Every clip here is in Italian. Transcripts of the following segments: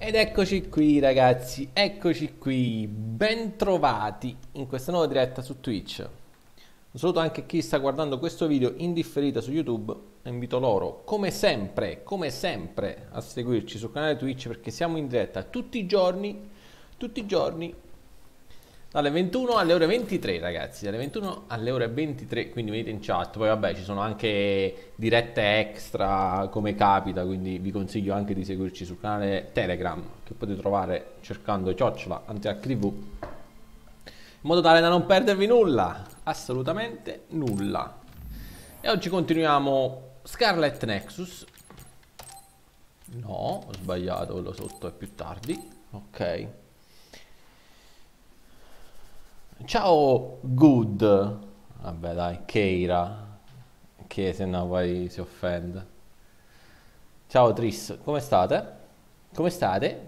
Ed eccoci qui ragazzi, eccoci qui, bentrovati in questa nuova diretta su Twitch. Un saluto anche a chi sta guardando questo video in differita su YouTube e invito loro, come sempre, a seguirci sul canale Twitch perché siamo in diretta tutti i giorni, dalle 21 alle ore 23 ragazzi, dalle 21 alle ore 23, quindi venite in chat, poi vabbè ci sono anche dirette extra come capita, quindi vi consiglio anche di seguirci sul canale Telegram che potete trovare cercando chiocciola AnteHTV in modo tale da non perdervi nulla, assolutamente nulla. E oggi continuiamo Scarlet Nexus. No, ho sbagliato, quello sotto è più tardi. Ok. Ciao Good. Vabbè dai, Keira. Che se no poi si offende. Ciao Tris, come state? Come state?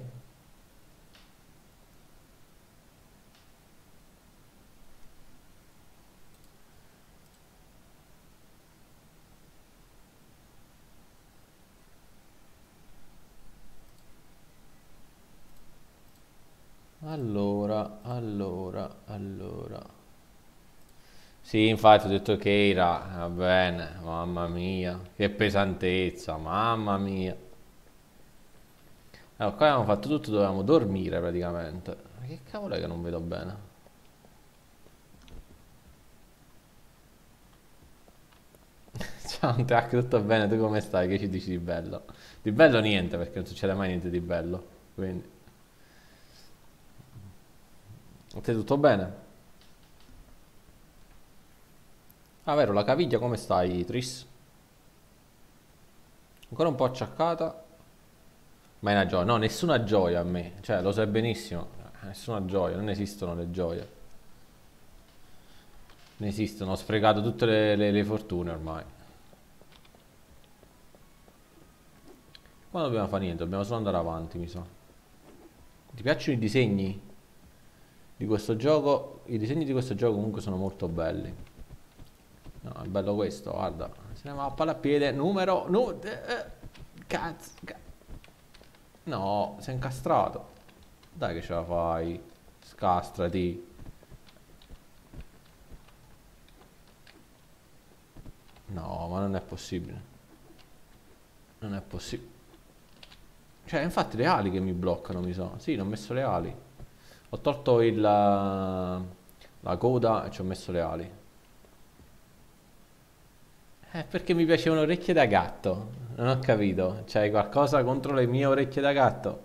Allora. Sì, infatti ho detto Keira, va bene, mamma mia, che pesantezza, mamma mia. Allora, qua abbiamo fatto tutto, dovevamo dormire praticamente. Ma che cavolo è che non vedo bene? Ciao, Tac, tutto bene? Tu come stai? Che ci dici di bello? Di bello niente, perché non succede mai niente di bello. Quindi, a te tutto bene? Ah, vero, la caviglia come stai, Tris? Ancora un po' acciaccata? Ma è una gioia. No, nessuna gioia a me. Cioè, lo sai benissimo. Nessuna gioia, non esistono le gioie. Non esistono, ho sprecato tutte le fortune ormai. Qua non dobbiamo fare niente, dobbiamo solo andare avanti, mi sa. Ti piacciono i disegni di questo gioco? I disegni di questo gioco comunque sono molto belli. No, è bello questo, guarda. Se ne va a palla a piede, numero... cazzo. No, sei incastrato. Dai che ce la fai. Scastrati. No, ma non è possibile. Non è possibile. Cioè, infatti le ali che mi bloccano, mi sa. Sì, non ho messo le ali. Ho tolto la coda e ci ho messo le ali. Perché mi piacevano orecchie da gatto. Non ho capito. C'hai qualcosa contro le mie orecchie da gatto?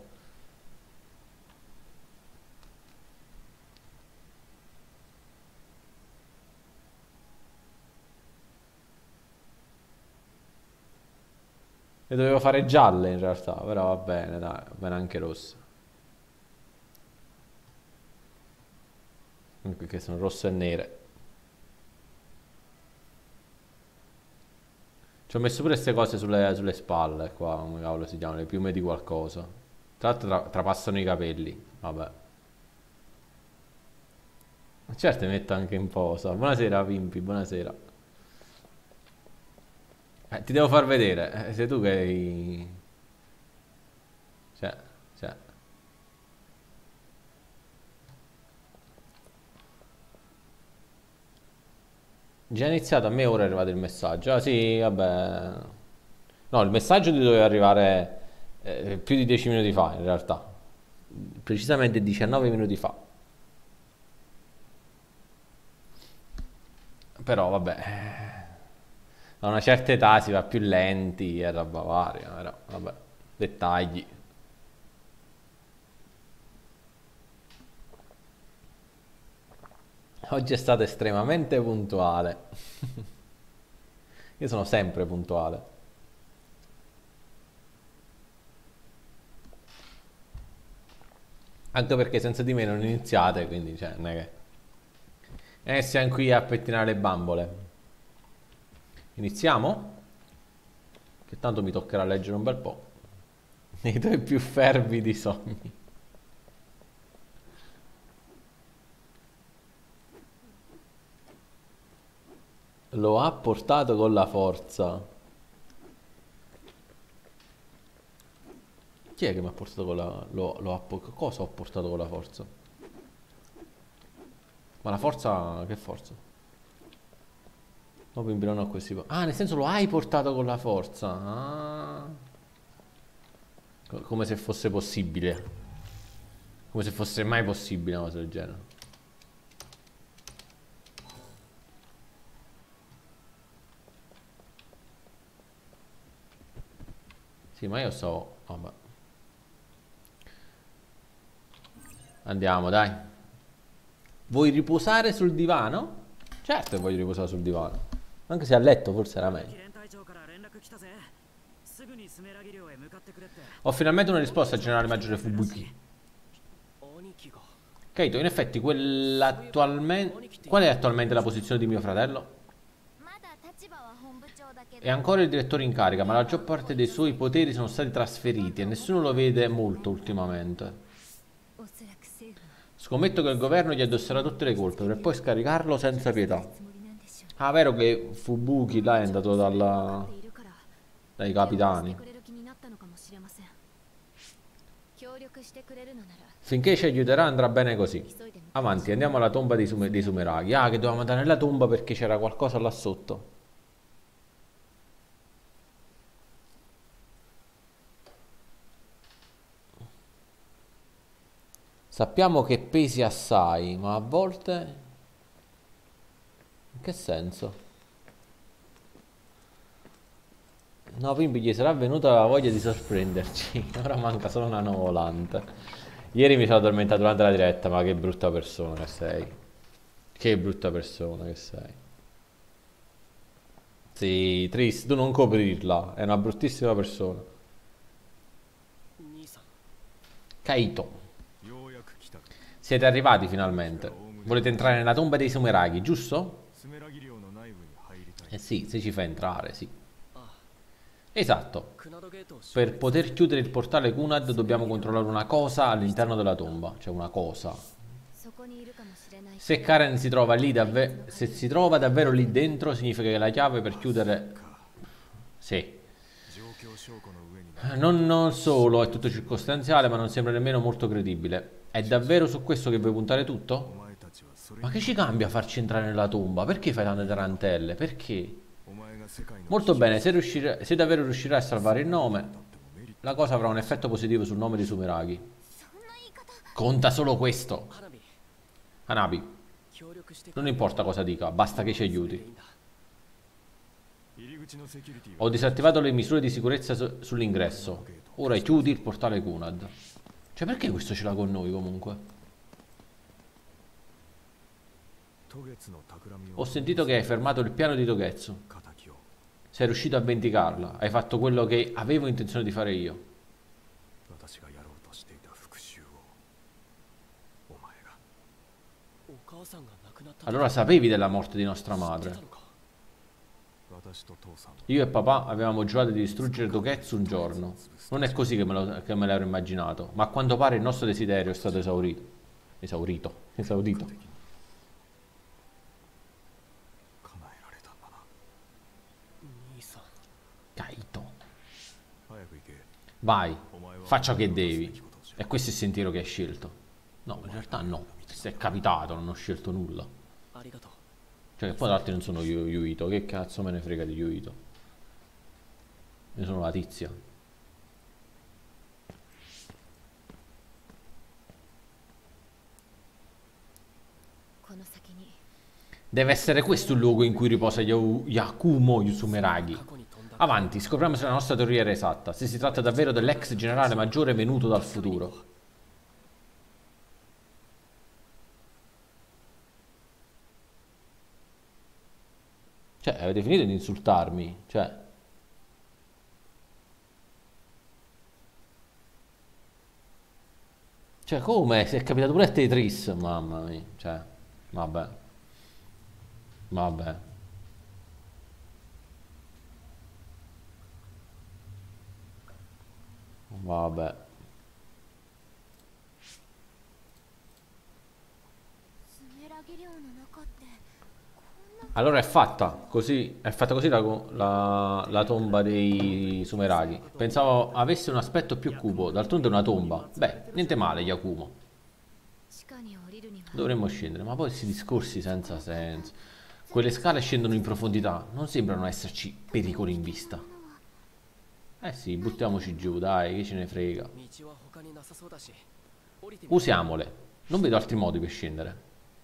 Le dovevo fare gialle in realtà, però va bene, dai, va bene anche rosse. Che sono rosse e nere. Ci ho messo pure queste cose sulle spalle, qua, come cavolo si chiamano, le piume di qualcosa. Tra l'altro trapassano i capelli, vabbè. Certo, mi metto anche in posa. Buonasera, Pimpi, buonasera. Ti devo far vedere, sei tu che hai... Cioè, cioè... Già iniziato, a me ora è arrivato il messaggio. Ah sì, vabbè. No, il messaggio ti doveva arrivare più di 10 minuti fa, in realtà. Precisamente 19 minuti fa. Però vabbè, a una certa età si va più lenti e roba varia, però vabbè, dettagli. Oggi è stato estremamente puntuale. Io sono sempre puntuale. Anche perché senza di me non iniziate, quindi cioè, non è che... siamo qui a pettinare le bambole. Iniziamo? Che tanto mi toccherà leggere un bel po'. Nei tuoi più fervidi sogni. Lo ha portato con la forza. Chi è che mi ha portato con la... cosa ho portato con la forza? Ma la forza... che forza? No, bimbi, non ho questi... Ah, nel senso lo hai portato con la forza. Ah. Come se fosse possibile. Come se fosse mai possibile una cosa del genere. Sì, ma io so... Vabbè. Andiamo, dai. Vuoi riposare sul divano? Certo che voglio riposare sul divano. Anche se a letto forse era meglio. Ho finalmente una risposta al generale maggiore Fubuki. Kaito, in effetti qual è attualmente la posizione di mio fratello? È ancora il direttore in carica, ma la maggior parte dei suoi poteri sono stati trasferiti e nessuno lo vede molto ultimamente. Scommetto che il governo gli addosserà tutte le colpe per poi scaricarlo senza pietà. Ah, vero che Fubuki là è andato dai capitani. Finché ci aiuterà andrà bene così. Avanti, andiamo alla tomba dei Sumeraghi. Ah, che dovevamo andare nella tomba perché c'era qualcosa là sotto. Sappiamo che pesi assai, ma a volte... In che senso? No, quindi gli sarà venuta la voglia di sorprenderci. Ora manca solo una volante. Ieri mi sono addormentato durante la diretta, ma che brutta persona che sei. Che brutta persona che sei. Sì, Tris, tu non coprirla, è una bruttissima persona. Kaito, siete arrivati finalmente. Volete entrare nella tomba dei Sumeraghi, giusto? Eh sì, se ci fa entrare, sì. Esatto. Per poter chiudere il portale Kunad dobbiamo controllare una cosa all'interno della tomba. Cioè una cosa. Se Karen si trova lì se si trova davvero lì dentro, significa che la chiave per chiudere... Sì. Non solo, è tutto circostanziale, ma non sembra nemmeno molto credibile. È davvero su questo che vuoi puntare tutto? Ma che ci cambia farci entrare nella tomba? Perché fai tante tarantelle? Perché? Molto bene, se davvero riuscirai a salvare il nome, la cosa avrà un effetto positivo sul nome di Sumeraghi. Conta solo questo. Hanabi, non importa cosa dica, basta che ci aiuti. Ho disattivato le misure di sicurezza sull'ingresso. Ora chiudi il portale Kunad. Cioè, perché questo ce l'ha con noi comunque? Ho sentito che hai fermato il piano di Togetsu. Sei riuscito a vendicarla. Hai fatto quello che avevo intenzione di fare io. Allora sapevi della morte di nostra madre. Io e papà avevamo giurato di distruggere Togetsu un giorno. Non è così che me l'ero immaginato, ma a quanto pare il nostro desiderio è stato esaurito. Esaudito. Kaito. Vai, fai ciò che devi. E questo è il sentiero che hai scelto. No, in realtà no. Se è capitato, non ho scelto nulla. Cioè, poi l'altro non sono Yuito. Che cazzo me ne frega di Yuito? Io sono la tizia. Deve essere questo il luogo in cui riposa Yakumo Sumeragi. Avanti, scopriamo se la nostra teoria era esatta. Se si tratta davvero dell'ex generale maggiore venuto dal futuro. Cioè, avete finito di insultarmi? Cioè, come? Se è capitato pure a Tetris, mamma mia. Cioè, vabbè. Vabbè. Vabbè. Allora è fatta così la tomba dei Sumeraghi. Pensavo avesse un aspetto più cupo, d'altronde è una tomba. Beh, niente male, Yakumo. 地下に降りるには Dovremmo scendere, ma poi questi discorsi senza senso. Quelle scale scendono in profondità, non sembrano esserci pericoli in vista. Eh sì, buttiamoci giù, dai, che ce ne frega. 道は他になさそうだし降りてみ Usiamole. Non vedo altri modi per scendere.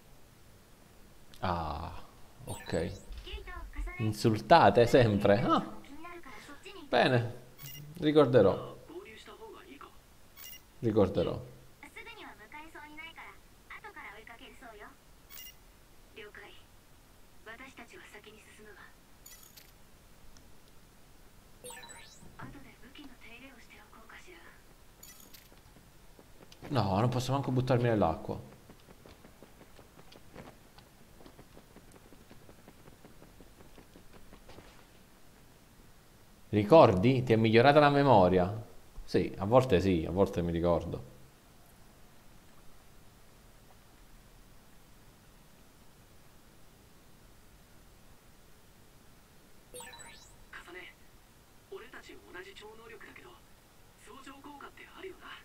Ah, ok. Insultate sempre. Ah, bene. Ricorderò. 合流した方がいいか Ricorderò. すぐには向かえそうにないから後から追いかけるそうよ了解私たちは先に進むわ後で武器の手入れをしておこうかしら No, non posso manco buttarmi nell'acqua. Ricordi? Ti è migliorata la memoria? Sì, a volte mi ricordo. 重ね俺たち同じ超能力だけど相乗効果ってあるよな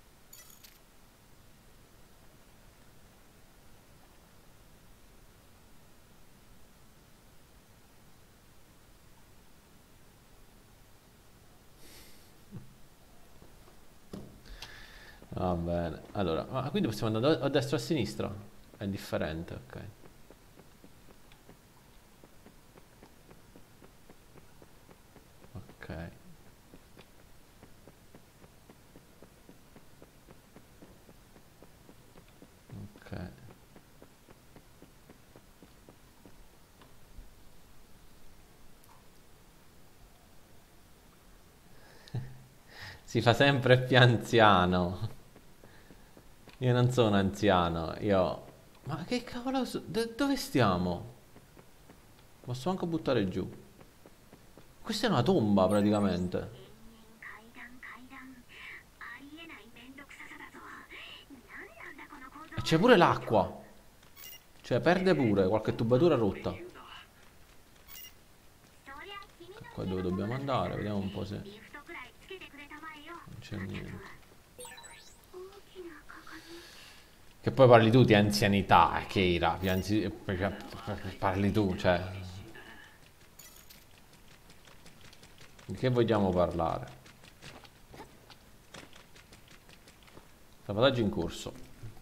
Va bene. Allora, ma quindi possiamo andare a destra o a sinistra? È differente, ok. Ok. Ok. Si fa sempre più anziano. Io non sono anziano, io... Ma che cavolo... dove stiamo? Posso anche buttare giù. Questa è una tomba praticamente. 階段階段ありえないめんどくささだぞ何なんだこの構造 E c'è pure l'acqua. Cioè perde pure qualche tubatura rotta. そりゃ君の Qua dove dobbiamo andare? Vediamo un po' se... リフトくらいつけてくれたまえよ Non c'è niente. 大きな鏡 Che poi parli tu di anzianità, Keira. Parli tu, cioè... Di che vogliamo parlare? Salvataggio in corso.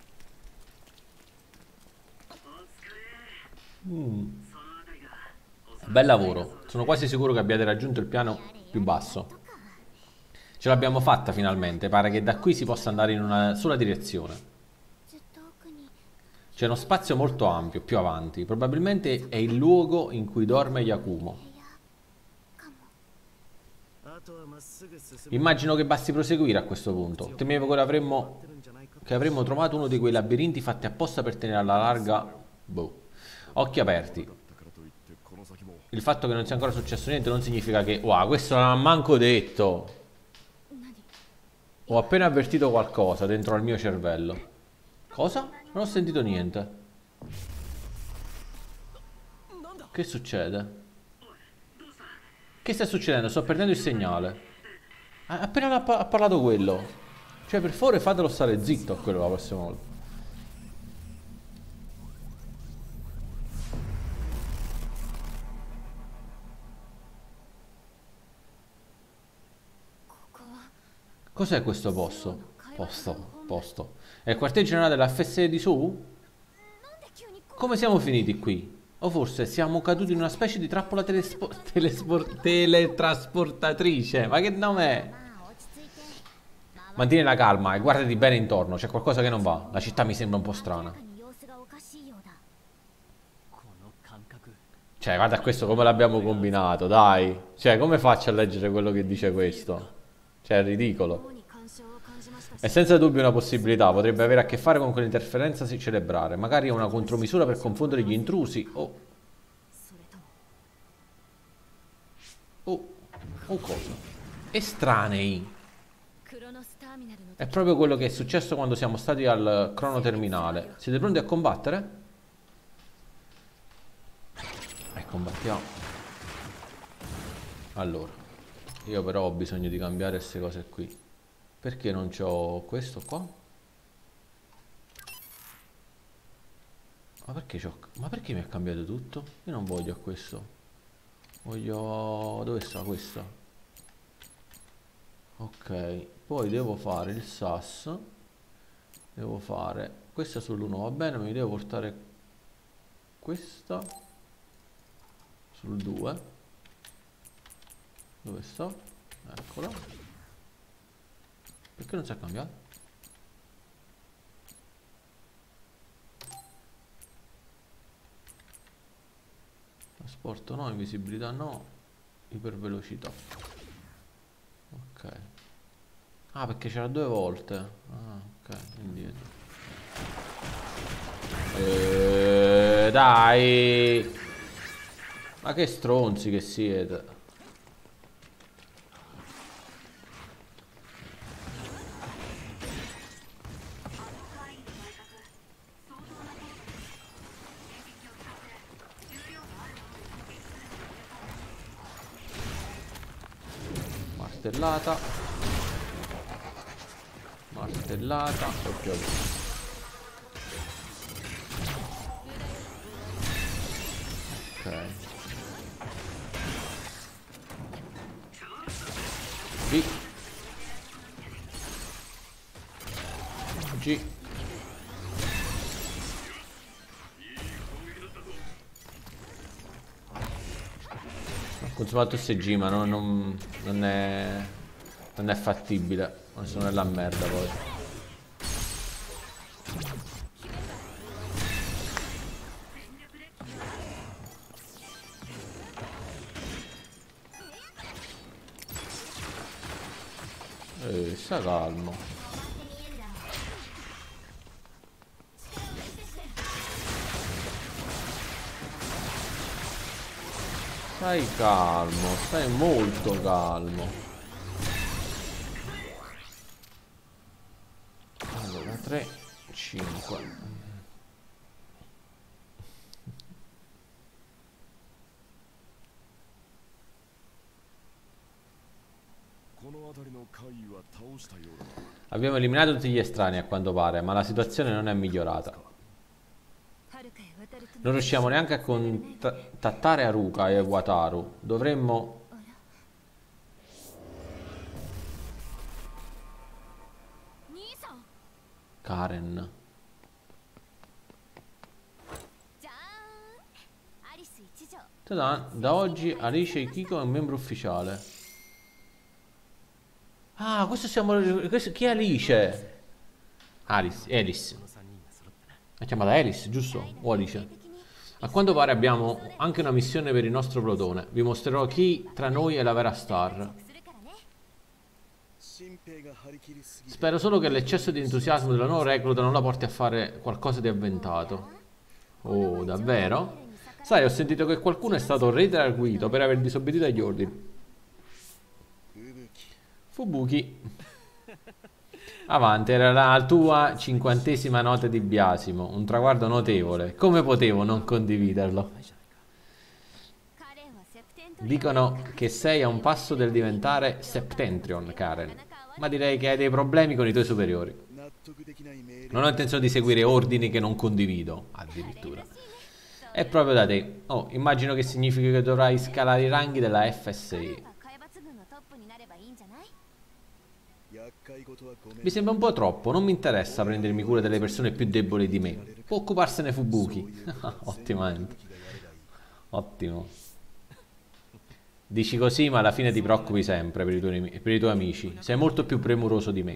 お疲れ Mm. そのあたりが Bel lavoro. Sono quasi sicuro che abbiate raggiunto il piano più basso. Ce l'abbiamo fatta finalmente. Pare che da qui si possa andare in una sola direzione. ずっと奥に C'è uno spazio molto ampio più avanti. Probabilmente è il luogo in cui dorme Yakumo. 部屋かもあとはまっすぐ進む Immagino che basti proseguire a questo punto. Temevo che avremmo trovato uno di quei labirinti fatti apposta per tenere alla larga... Boh. Occhi aperti. Il fatto che non sia ancora successo niente non significa che... Wow, questo non ha manco detto. 何 Ho appena avvertito qualcosa dentro al mio cervello. Cosa? Non ho sentito niente. Che succede? Che sta succedendo? Sto perdendo il segnale. Appena ha parlato quello. Cioè, per favore fatelo stare zitto a quello la prossima volta. Cos'è questo posto? Posto. È il quartier generale della FSE di Seoul? Come siamo finiti qui? O forse siamo caduti in una specie di trappola teletrasportatrice? Ma che nome è? まあ落ち着いて Mantieni la calma e guardati bene intorno, c'è qualcosa che non va. La città mi sembra un po' 明ら strana. かに様子がおかしいようだこの感覚 Cioè, guarda questo come l'abbiamo combinato, dai. Cioè, come faccio a leggere quello che dice questo? Cioè, è ridicolo. 脳に干渉を感じましたし È senza dubbio una possibilità, potrebbe avere a che fare con quell'interferenza cerebrale. Magari è una contromisura per confondere gli intrusi o... それとも o cosa? Estranei. クロノスターミナルの È proprio quello che è successo quando siamo stati al crono terminale. Siete pronti a combattere? combattiamo. Allora, io però ho bisogno di cambiare queste cose qui. Perché non c'ho questo qua? Ma perché mi ha cambiato tutto? Io non voglio questo. Voglio... Dove sta questo? Ok, poi devo fare il SAS. Devo fare... Questa sull'1 va bene, ma mi devo portare questa sul 2. Dove sta? Eccola. Perché non si è cambiato? Trasporto no, invisibilità no, ipervelocità. Ok. Ah, perché c'era 2 volte. Ah, ok, indietro. Dai! Ma che stronzi che siete. Martellata. Martellata. Ok. G. G. Ho consumato SG, ma non è fattibile. Sono nella merda poi. Sta calmo. Stai calmo, stai molto calmo. Allora, 3, 5. Abbiamo eliminato tutti gli estranei a quanto pare, ma la situazione non è migliorata. Non riusciamo neanche a contattare Haruka e Wataru. Dovremmo... Karen. Da oggi Alice Ikiko è un membro ufficiale. Ah, chi è Alice? Alice. È chiamata Alice, giusto? O Alice? A quanto pare abbiamo anche una missione per il nostro plotone. Vi mostrerò chi tra noi è la vera star. Spero solo che l'eccesso di entusiasmo della nuova recluta non la porti a fare qualcosa di avventato. Oh, davvero? Sai, ho sentito che qualcuno è stato redarguito per aver disobbedito agli ordini. Fubuki. Avanti, era la tua 50ª nota di biasimo, un traguardo notevole. Come potevo non condividerlo? Dicono che sei a un passo dal diventare Septentrion, Karen, ma direi che hai dei problemi con i tuoi superiori. Non ho intenzione di seguire ordini che non condivido, addirittura. È proprio da te. Oh, immagino che significhi che dovrai scalare i ranghi della FSI. Mi sembra un po' troppo, non mi interessa prendermi cura delle persone più deboli di me. Può occuparsene Fubuki. Ottimamente. Ottimo. Dici così, ma alla fine ti preoccupi sempre per i tuoi amici. Sei molto più premuroso di me.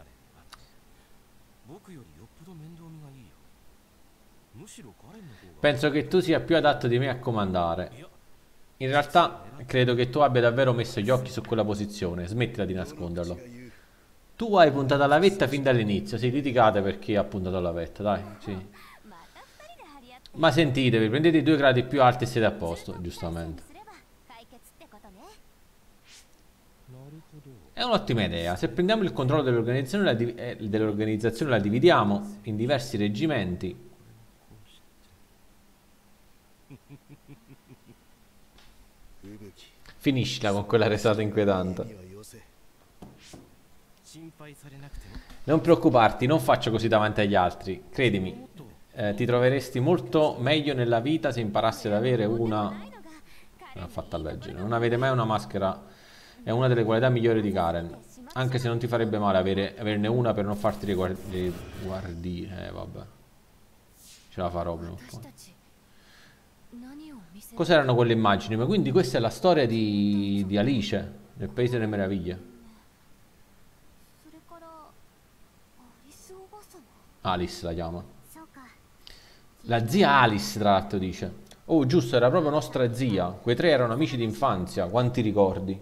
Penso che tu sia più adatto di me a comandare. In realtà, credo che tu abbia davvero messo gli occhi su quella posizione. Smettila di nasconderlo. Tu hai puntato alla vetta fin dall'inizio. Si litigate per chi ha puntato alla vetta, dai. Sì. Ma sentitevi, prendete i 2 gradi più alti e siete a posto, giustamente. È un'ottima idea. Se prendiamo il controllo dell'organizzazione la dividiamo in diversi reggimenti. Finiscila con quella risata inquietante. Non preoccuparti, non faccio così davanti agli altri. Credimi, ti troveresti molto meglio nella vita se imparassi ad avere una... Non ho fatto a leggere. Non avete mai una maschera. È una delle qualità migliori di Karen. Anche se non ti farebbe male averne una per non farti riguardire. Vabbè. Ce la farò prima o poi. Cos'erano quelle immagini? Ma quindi questa è la storia di Alice nel Paese delle Meraviglie. Alice la chiama. La zia Alice, tra l'altro, dice. Oh, giusto, era proprio nostra zia. Quei tre erano amici d'infanzia. Quanti ricordi?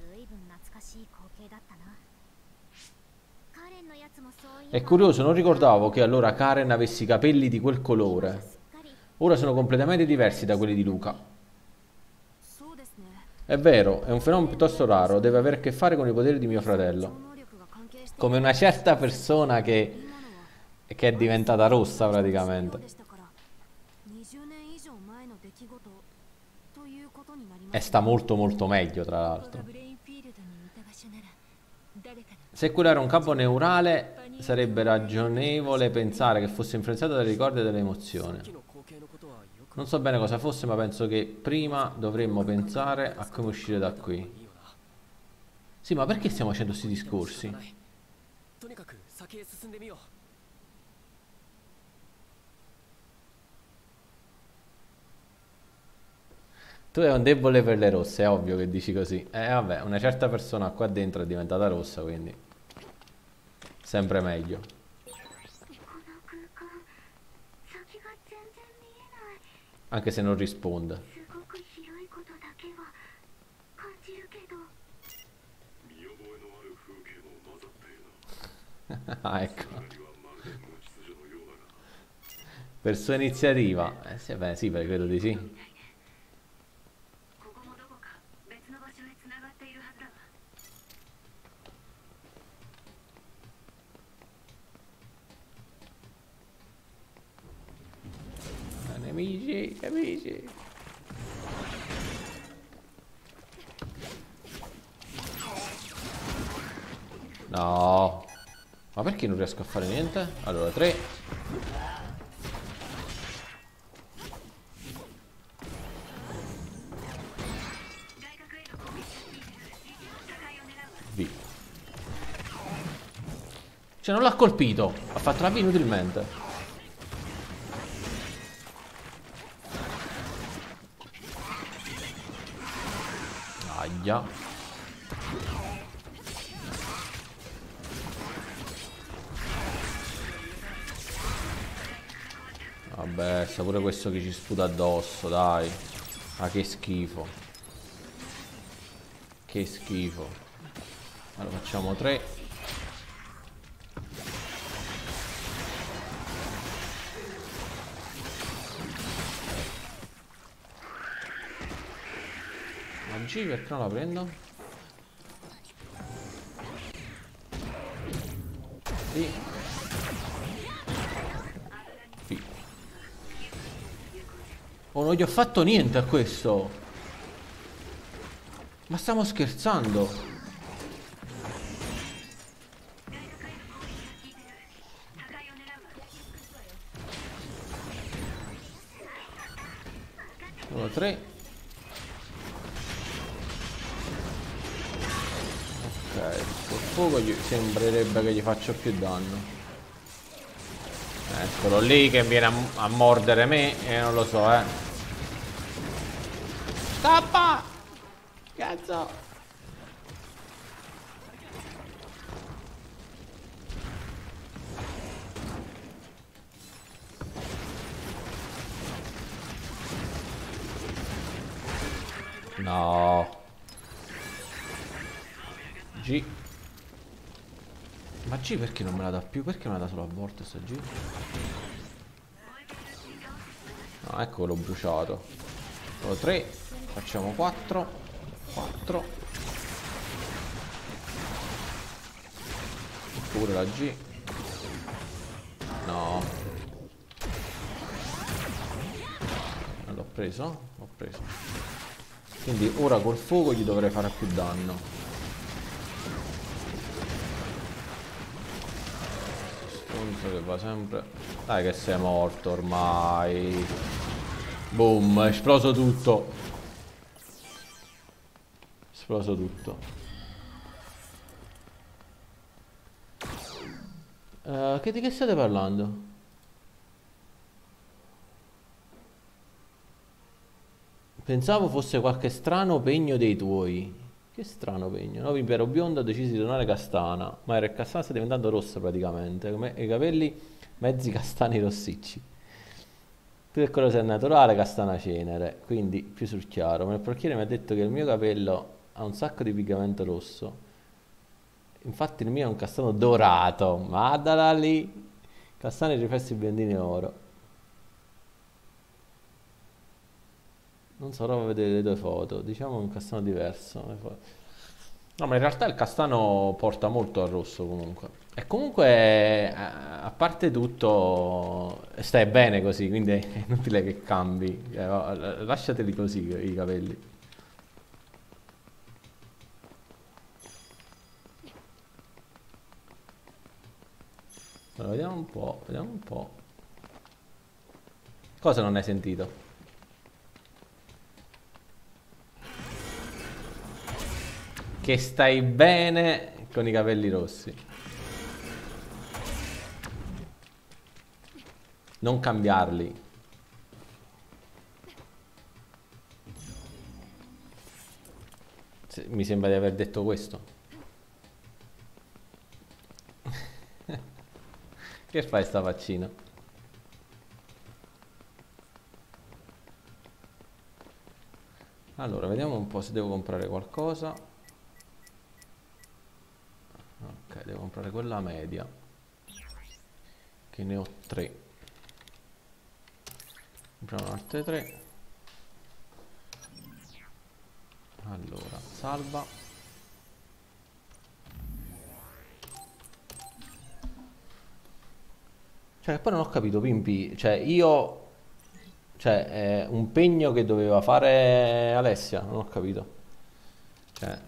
È curioso, non ricordavo che allora Karen avesse i capelli di quel colore. Ora sono completamente diversi da quelli di Luca. È vero, è un fenomeno piuttosto raro, deve avere a che fare con i poteri di mio fratello. Come una certa persona che è diventata rossa praticamente. E sta molto molto meglio, tra l'altro. Se quello era un campo neurale, sarebbe ragionevole pensare che fosse influenzato dai ricordi e dalle emozioni. Non so bene cosa fosse, ma penso che prima dovremmo pensare a come uscire da qui. Sì, ma perché stiamo facendo questi discorsi? Tu hai un debole per le rosse, è ovvio che dici così. Vabbè, una certa persona qua dentro è diventata rossa, quindi sempre meglio. Anche se non risponde. Ah, ecco. Per sua iniziativa. Sì, beh, sì, credo di sì. Amici, amici. No. Ma perché non riesco a fare niente? Allora, 3. B. Cioè, non l'ha colpito. Ha fatto una B inutilmente. Aia. Vabbè, sta pure questo che ci sputa addosso, dai. Ma che schifo. Che schifo. Allora facciamo 3. Ma G perché non la prendo? Sì. Sì. Oh, non gli ho fatto niente a questo. Ma stiamo scherzando. Allora, 3. Ok, col fuoco gli sembrerebbe che gli faccia più danno. Eccolo lì che viene a mordere me e non lo so, Scappa! Cazzo! No. G. Ma G perché non me la dà più? Perché me la dà solo a volte sta G? No, ecco, l'ho bruciato. Solo 3. Facciamo 4. 4. Pure la G. No. Non l'ho preso? L'ho preso. Quindi ora col fuoco gli dovrei fare più danno. Scontro che va sempre. Dai che sei morto ormai. Boom, è esploso tutto. Esploso tutto. Di che state parlando? Pensavo fosse qualche strano pegno dei tuoi. Che strano pegno. Novi impero biondo, decisi di tornare castana. Ma era castana, sta diventando rossa praticamente. Come i capelli mezzi castani rossicci. Più del colore naturale, castana cenere. Quindi più sul chiaro. Ma il parrucchiere mi ha detto che il mio capello ha un sacco di pigmento rosso. Infatti il mio è un castano dorato. Ma da lì. Castani riflessi biondini oro. Non so, ora vedere le due foto. Diciamo un castano diverso. No, ma in realtà il castano porta molto al rosso comunque. E comunque, a parte tutto, stai bene così, quindi è inutile che cambi. Lasciateli così i capelli. Allora, vediamo un po', vediamo un po'. Cosa non hai sentito? Che stai bene con i capelli rossi. Non cambiarli. Mi sembra di aver detto questo. Che fai sta faccina? Allora, vediamo un po' se devo comprare qualcosa. Ok, devo comprare quella media. Che ne ho 3. Compriamo altre 3. Allora, salva. Cioè, poi non ho capito, Pimpi. Cioè, io... Cioè, un pegno che doveva fare Alessia. Non ho capito. Cioè...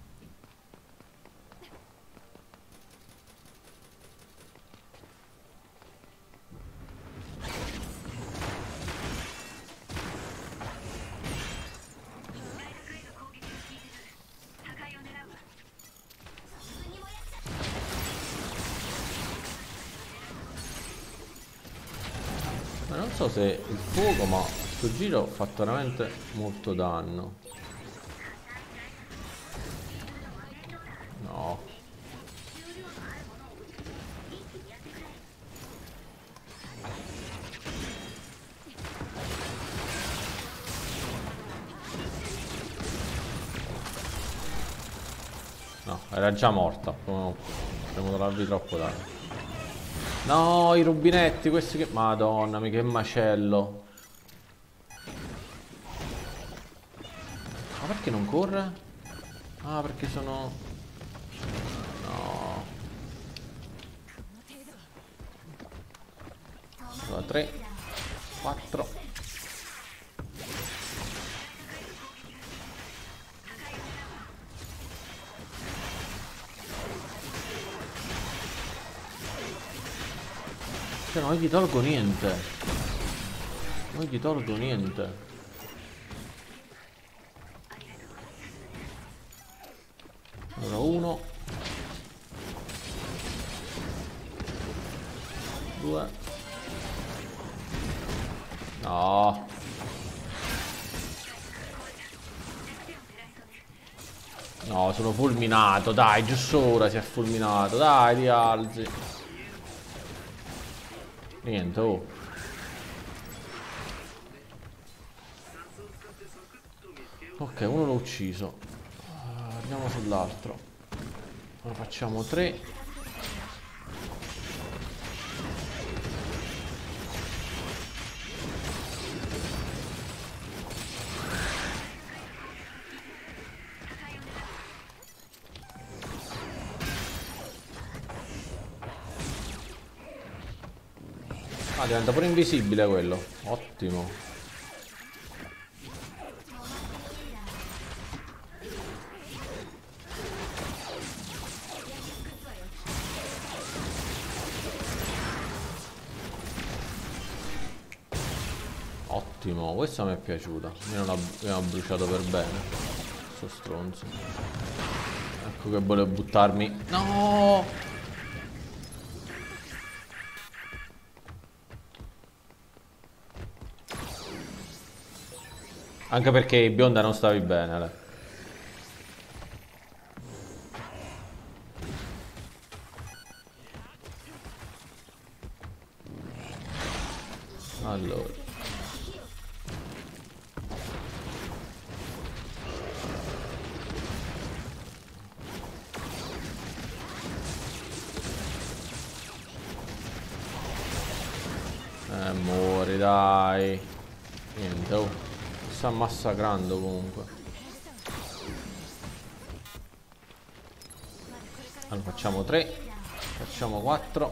Ma non so se il fuoco, ma sto giro ho fatto veramente molto danno. No. No, era già morta. No, abbiamo darvi troppo danno. No, i rubinetti, questi che... Madonna mia, che macello. Ma perché non corre? Ah, perché sono... No. Allora, 3, 4. Cioè, non gli tolgo niente. Non gli tolgo niente. Allora, 1, 2. No. No, sono fulminato. Dai, giusto ora si è fulminato. Dai, ti alzi. Niente, oh. Ok, uno l'ho ucciso. Andiamo sull'altro. Ora facciamo 3. Ah, diventa pure invisibile quello. Ottimo. Ottimo, questa mi è piaciuta. Mi ha bruciato per bene. Sto stronzo. Ecco che volevo buttarmi. No! Anche perché bionda non stavi bene, Ale. Allora. Muori, dai. Niente, oh. Mi sta massacrando comunque. Allora facciamo 3. Facciamo 4.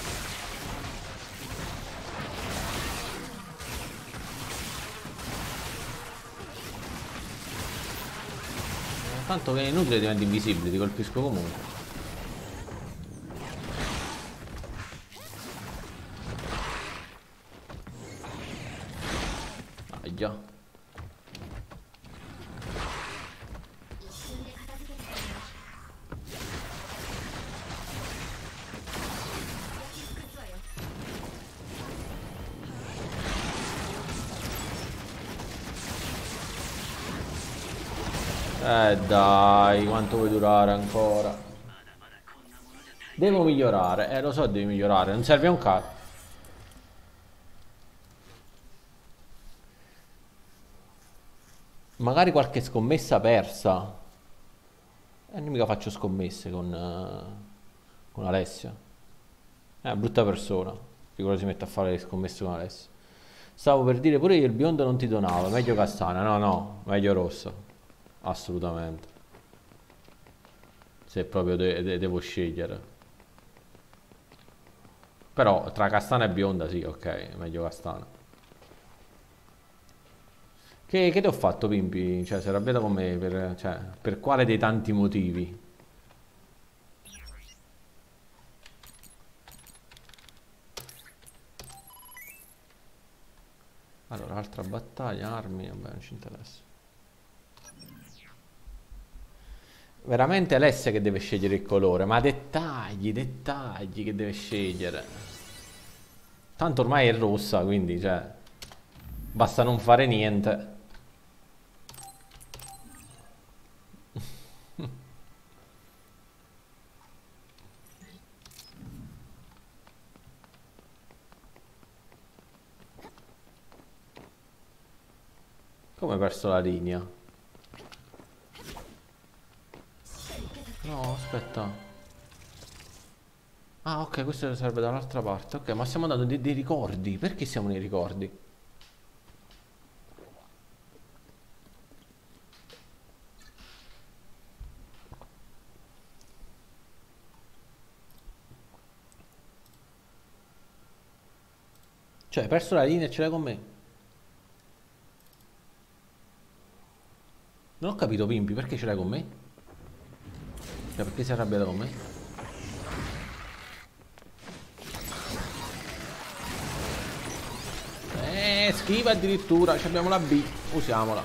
Tanto che è inutile diventi invisibile, ti colpisco comunque. Già. Dai, quanto vuoi durare ancora? Devo migliorare, lo so, devi migliorare, non serve a un cazzo. Magari qualche scommessa persa. E non mica faccio scommesse con Alessia. È una brutta persona. Figura si mette a fare le scommesse con Alessia. Stavo per dire pure io il biondo non ti donava. Meglio castana. No, no, meglio rossa. Assolutamente. Se proprio devo scegliere. Però tra castana e bionda sì, ok, meglio castana. Che ti ho fatto, Pimpi? Cioè, sei arrabbiato con me per quale dei tanti motivi? Allora, altra battaglia, armi, vabbè, non ci interessa. Veramente è Alessia che deve scegliere il colore, ma dettagli che deve scegliere. Tanto ormai è rossa, quindi, cioè, basta non fare niente. Come hai perso la linea? No, aspetta. Ah, ok, questo serve dall'altra parte. Ok, ma stiamo andando dei ricordi. Perché siamo nei ricordi? Cioè, hai perso la linea e ce l'hai con me? Non ho capito, Pimpi, perché ce l'hai con me? Cioè, perché sei arrabbiato con me? Schiva addirittura, ci abbiamo la B, usiamola.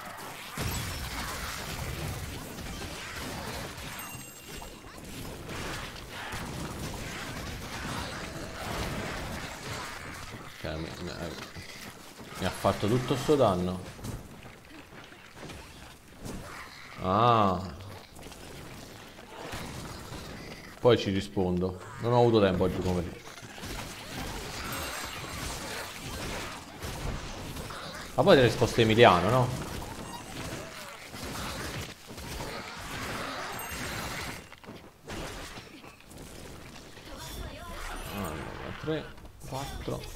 Cioè, mi ha fatto tutto sto danno. Ah. Poi ci rispondo. Non ho avuto tempo oggi pomeriggio. Ma poi ti risposto Emiliano, no? Allora, 3, 4.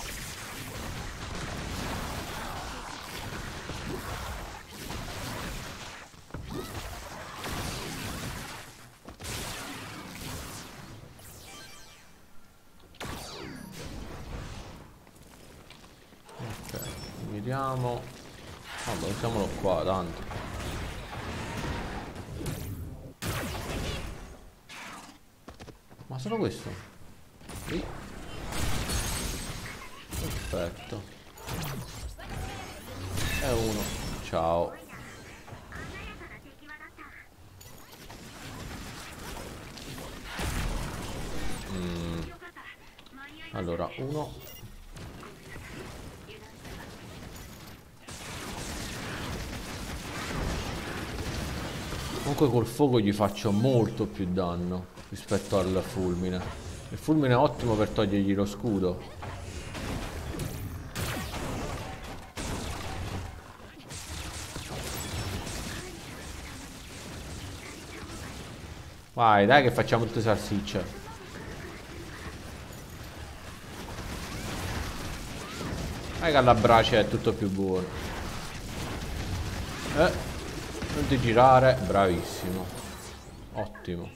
Ok, vediamo. Vabbè, usiamolo qua, tanto. Ma solo questo? Sì. Perfetto. E uno. Ciao. Allora, uno. Comunque col fuoco gli faccio molto più danno rispetto al fulmine. Il fulmine è ottimo per togliergli lo scudo. Vai, dai che facciamo tutte salsicce. Vai che alla brace è tutto più buono. Non ti girare. Bravissimo. Ottimo.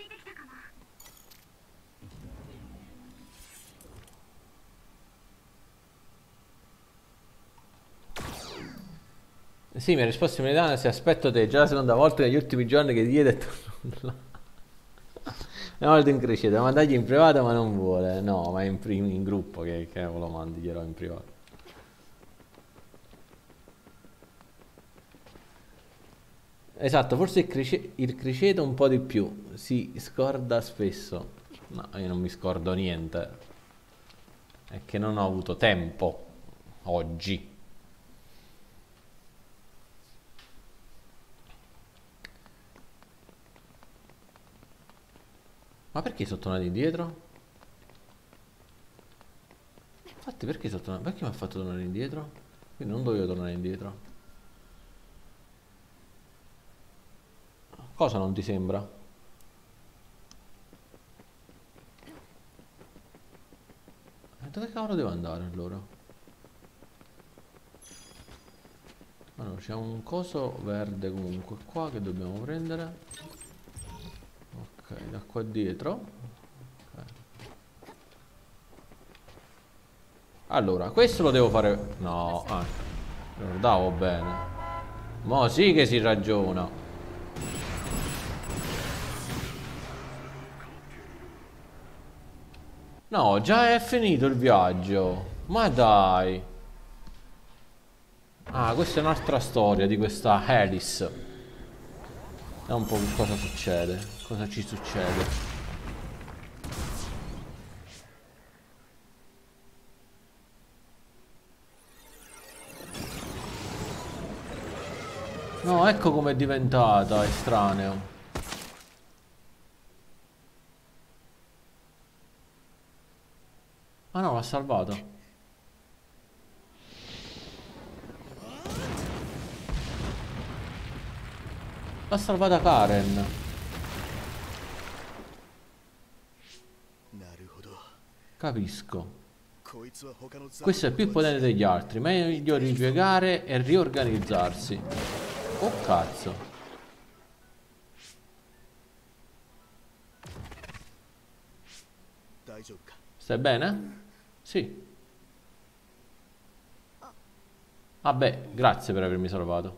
Sì, mi ha risposto immediatamente. Se aspetto te, già la seconda volta negli ultimi giorni che ti chiede nulla. Una volta in crescita, mandagli in privato ma non vuole. No, ma è in gruppo che lo mandi, glielo in privato. Esatto, forse il criceto un po' di più. Si scorda spesso. No, io non mi scordo niente. È che non ho avuto tempo oggi. Ma perché sono tornato indietro? Infatti perché sono tornato? Perché mi ha fatto tornare indietro? Quindi non dovevo tornare indietro. Cosa non ti sembra? Dove cavolo devo andare allora? Allora c'è un coso verde comunque qua che dobbiamo prendere. Ok, da qua dietro. Ok. Allora, questo lo devo fare. No, lo ricordavo bene. Mo' sì che si ragiona. No, già è finito il viaggio. Ma dai. Ah, questa è un'altra storia di questa Alice. Vediamo un po' che cosa succede. Cosa ci succede. No, ecco com'è diventata, estraneo. Ah no, l'ha salvato. L'ha salvata Karen. Capisco. Questo è più potente degli altri. Meglio ripiegare e riorganizzarsi. Oh cazzo. Stai bene? Sì. Vabbè, grazie per avermi salvato.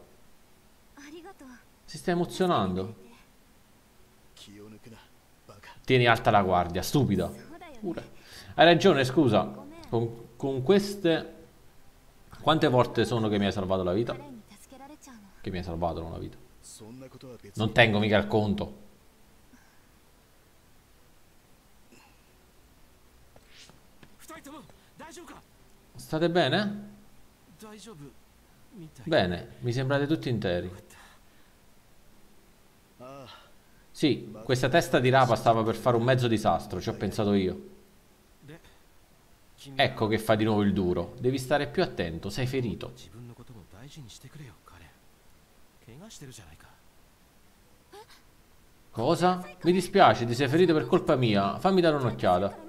Si sta emozionando. Tieni alta la guardia, stupida. Pure. Hai ragione, scusa. Con queste... Quante volte sono che mi hai salvato la vita? Che mi hai salvato una vita. Non tengo mica il conto. State bene? Bene, mi sembrate tutti interi. Sì, questa testa di rapa stava per fare un mezzo disastro, ci ho pensato io. Ecco che fa di nuovo il duro. Devi stare più attento, sei ferito. Cosa? Mi dispiace, ti sei ferito per colpa mia. Fammi dare un'occhiata.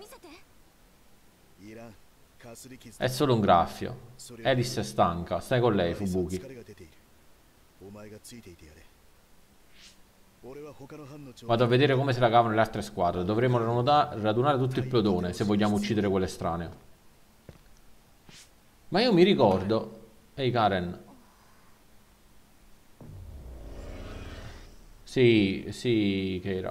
È solo un graffio. Alice è stanca. Stai con lei, Fubuki. Vado a vedere come se la cavano le altre squadre. Dovremmo radunare tutto il plotone se vogliamo uccidere quell'estraneo. Ma io mi ricordo... Ehi Karen. Sì, sì, Keira.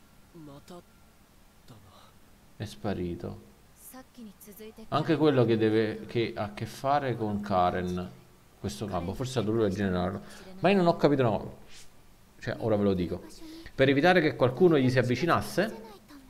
È sparito. Anche quello che ha a che fare con Karen. questo cavo, forse ha dovuto rigenerarlo. Ma io non ho capito no. Cioè, ora ve lo dico. Per evitare che qualcuno gli si avvicinasse?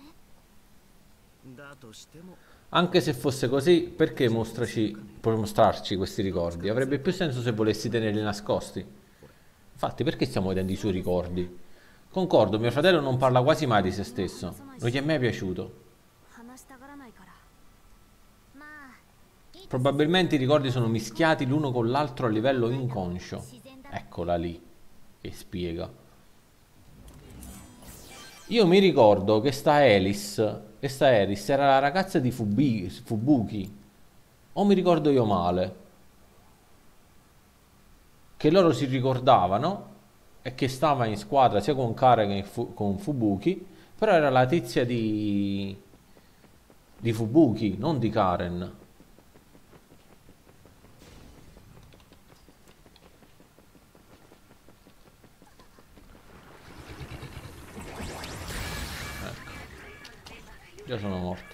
だとしても Anche se fosse così, perché mostrarci questi ricordi? Avrebbe più senso se volessi tenerli nascosti. Infatti, perché stiamo vedendo i suoi ricordi? Concordo, mio fratello non parla quasi mai di se stesso. Non gli è mai piaciuto. 話したがらないからまあいいと Probabilmente i ricordi sono mischiati l'uno con l'altro a livello inconscio. 自然だ Eccola lì, che spiega. Io mi ricordo che sta Eris era la ragazza di Fubuki. O mi ricordo io male? Che loro si ricordavano e che stava in squadra sia con Karen che con Fubuki, però era la tizia di Fubuki, non di Karen. Io sono morto.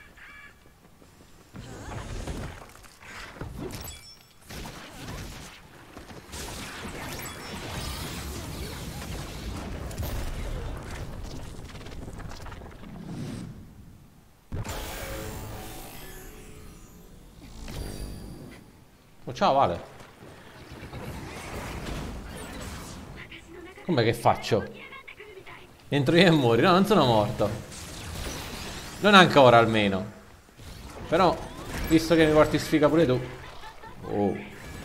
Oh, ciao Vale. Com'è che faccio? Entro io e muori. No, non sono morto. Non ancora almeno. Però, visto che mi porti sfiga pure tu. Oh.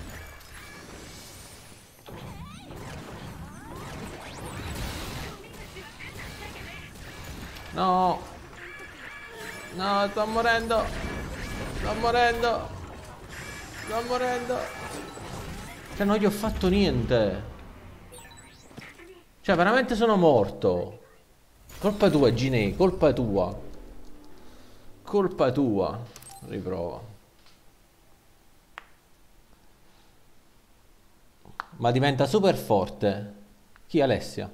No. No, sto morendo. Sto morendo. Sto morendo. Cioè, non gli ho fatto niente. Cioè, veramente sono morto. Colpa tua, Ginè, colpa tua. Colpa tua. Riprova. Ma diventa super forte. Chi? Alessia?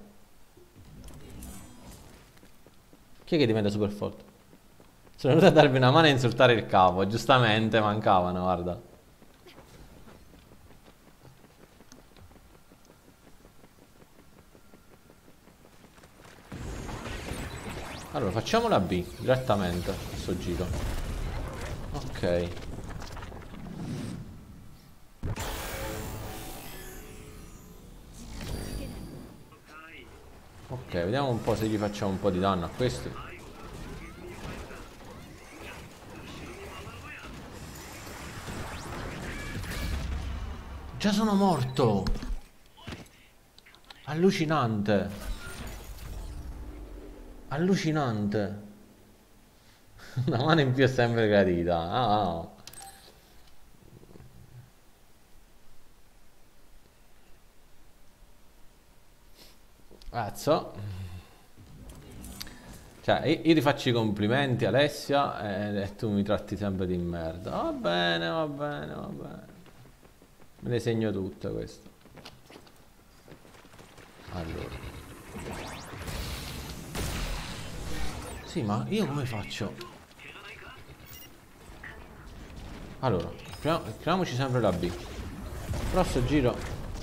Chi è che diventa super forte? Sono venuto a darvi una mano e insultare il capo. Giustamente mancavano, guarda. Allora, facciamo la B direttamente a sto giro. Ok. Ok, vediamo un po' se gli facciamo un po' di danno a questi. Già sono morto. Allucinante. Allucinante. Una mano in più è sempre gradita. Ah. Cazzo. Cioè, io ti faccio i complimenti, Alessia, e tu mi tratti sempre di merda. Va bene, va bene, va bene. Me le segno tutte queste. Allora. Sì, ma io come faccio? Allora, chiamiamoci sempre la B. Però a sto giro...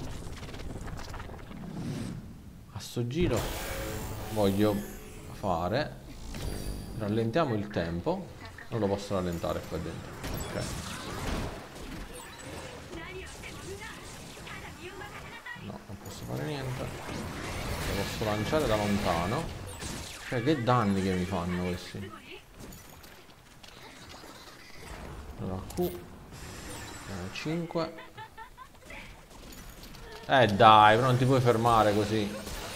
A sto giro voglio fare... Rallentiamo il tempo. Non lo posso rallentare qua dentro. Ok. No, non posso fare niente. Lo posso lanciare da lontano. Cioè, che danni che mi fanno questi. Allora, Q 5. Dai, però non ti puoi fermare così.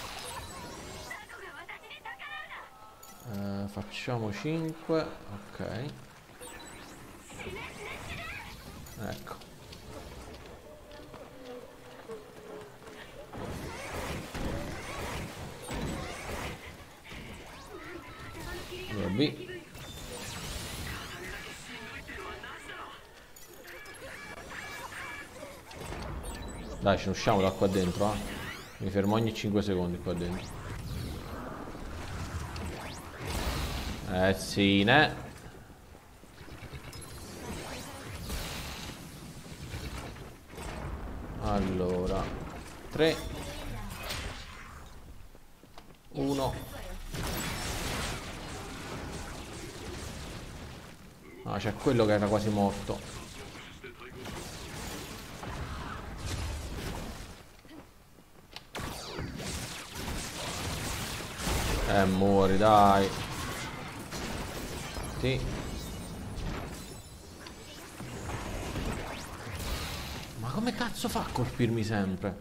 Facciamo 5. Ok. Ecco. Allora, B. Dai, ce ne usciamo da qua dentro, eh. Mi fermo ogni 5 secondi qua dentro. Sì, ne. Allora 3 1. Ah, c'è quello che era quasi morto. Muori, dai. Sì. Ma come cazzo fa a colpirmi sempre?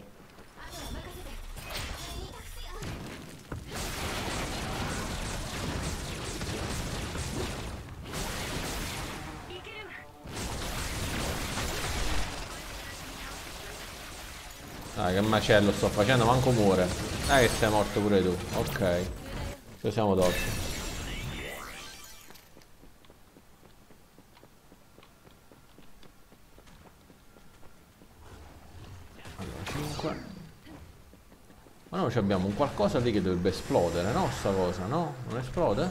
Dai, che macello sto facendo, manco muore. Dai che sei morto pure tu. Ok. Ci siamo tolti. Allora, 5. Ma noi abbiamo un qualcosa lì che dovrebbe esplodere, no? Sta cosa, no? Non esplode?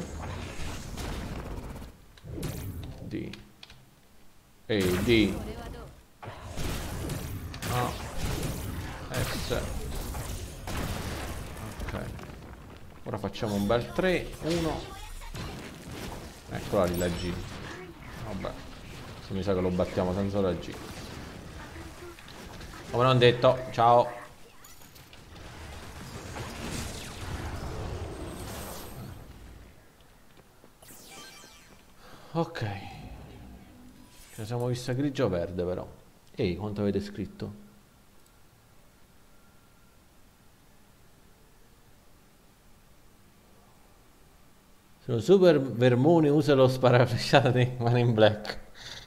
D. Ehi, D. A. S. Ok. Ora facciamo un bel 3, 1. Eccola lì la G. Vabbè. Se mi sa che lo battiamo senza la G. Come non detto, ciao. Ok. Ci siamo visti a grigio verde però. Ehi, quanto avete scritto? Sono super vermoni, usa lo sparaflesciata di Man in Black.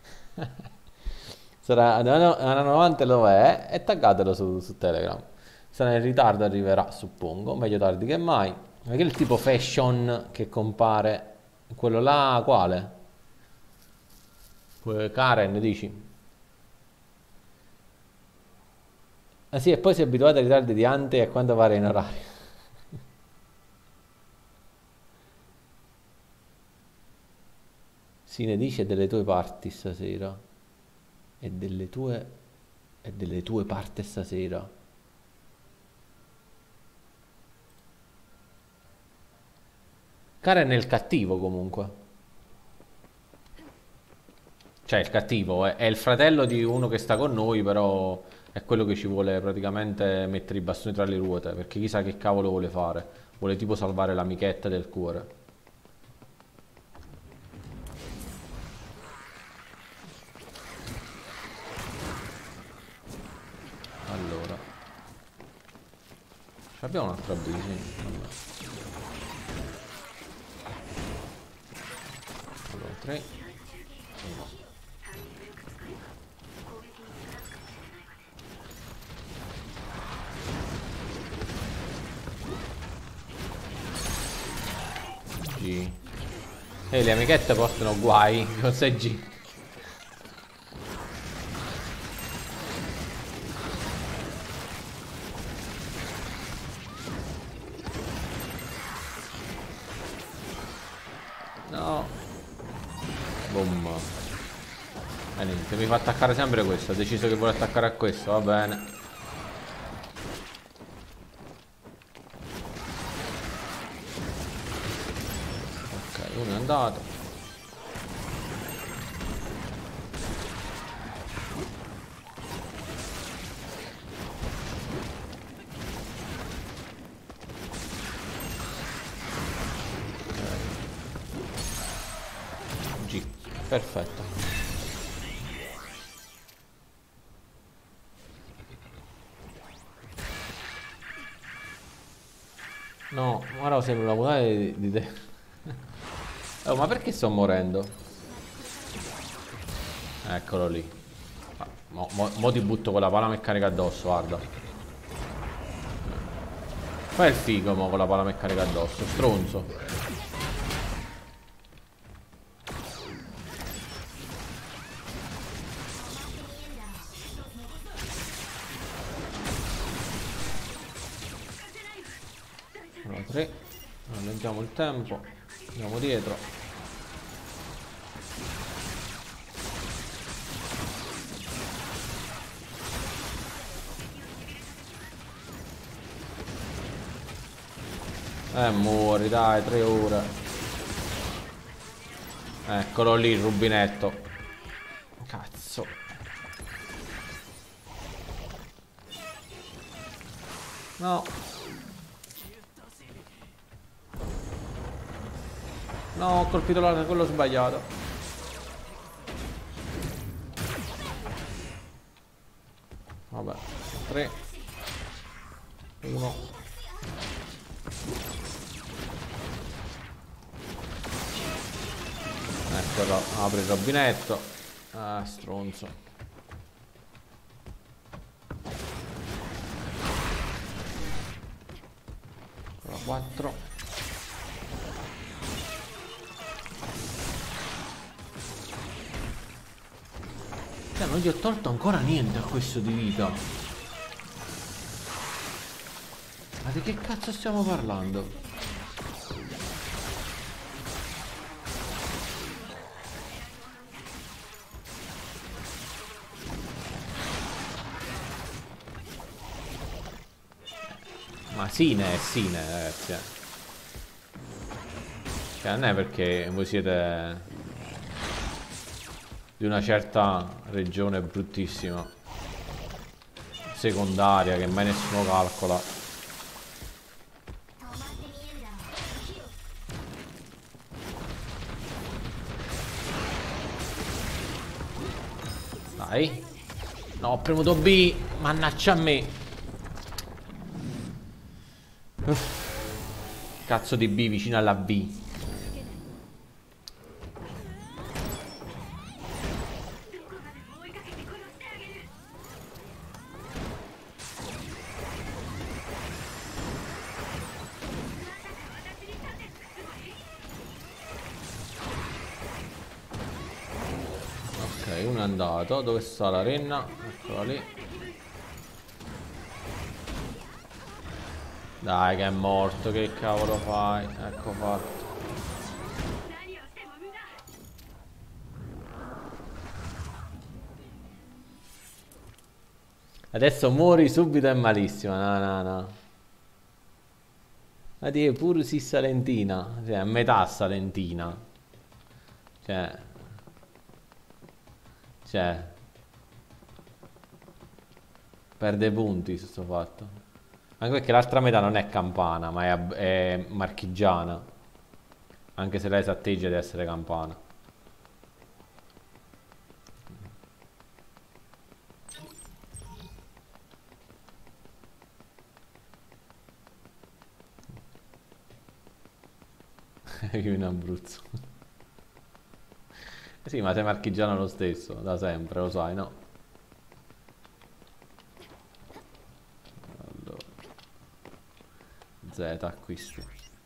Sarà alla 90 lo è e taggatelo su Telegram. Sarà in ritardo, arriverà, suppongo. Meglio tardi che mai. Ma che è il tipo fashion che compare? Quello là, quale? Karen, dici? Ah sì, e poi si è abituato ai ritardi di Ante e a quando pare in orario. Sì, ne dice delle tue parti stasera. E delle tue parti stasera. Karen è il cattivo comunque. Cioè il cattivo è il fratello di uno che sta con noi, però è quello che ci vuole praticamente mettere i bastoni tra le ruote, perché chissà che cavolo vuole fare. Vuole tipo salvare l'amichetta del cuore. Allora. Abbiamo un'altra B, sì. Allora, 3. G. E le amichette portano guai con 6G. No. Boom. E niente, mi fa attaccare sempre questo. Ho deciso che vuole attaccare a questo, va bene. Ok, uno è andato. G. Perfetto. No, ora sembra una puntata di te. Oh, ma perché sto morendo? Eccolo lì. Mo ti butto con la pala meccanica addosso, guarda. Fai il figo mo con la pala meccanica addosso, stronzo. Allora, 3. Rallentiamo il tempo. Andiamo dietro. Muori, dai, 3 ore. Eccolo lì il rubinetto. Cazzo. No. No, ho colpito quello sbagliato. Vabbè. 3 1. Eccolo, apri il rubinetto. Ah, stronzo. 4. Cioè, non gli ho tolto ancora niente a questo di vita. Ma di che cazzo stiamo parlando? Ma Sine è Sine, ragazzi. Cioè, non è perché voi siete di una certa regione bruttissima, secondaria, che mai nessuno calcola. Dai. No, ho premuto B. Mannaggia a me. Cazzo di B vicino alla B. Ok, uno è andato. Dove sta la renna? Eccola lì. Dai che è morto, che cavolo fai? Ecco fatto. Adesso muori subito è malissimo. No, no, no. Ma ti è pure si salentina. Cioè, a metà salentina. Cioè. Perde punti su sto fatto. Anche perché l'altra metà non è campana, ma è marchigiana. Anche se lei s'atteggia di essere campana. Io in Abruzzo. Sì, ma sei marchigiano lo stesso, da sempre, lo sai, no? Allora. Z, acquisti.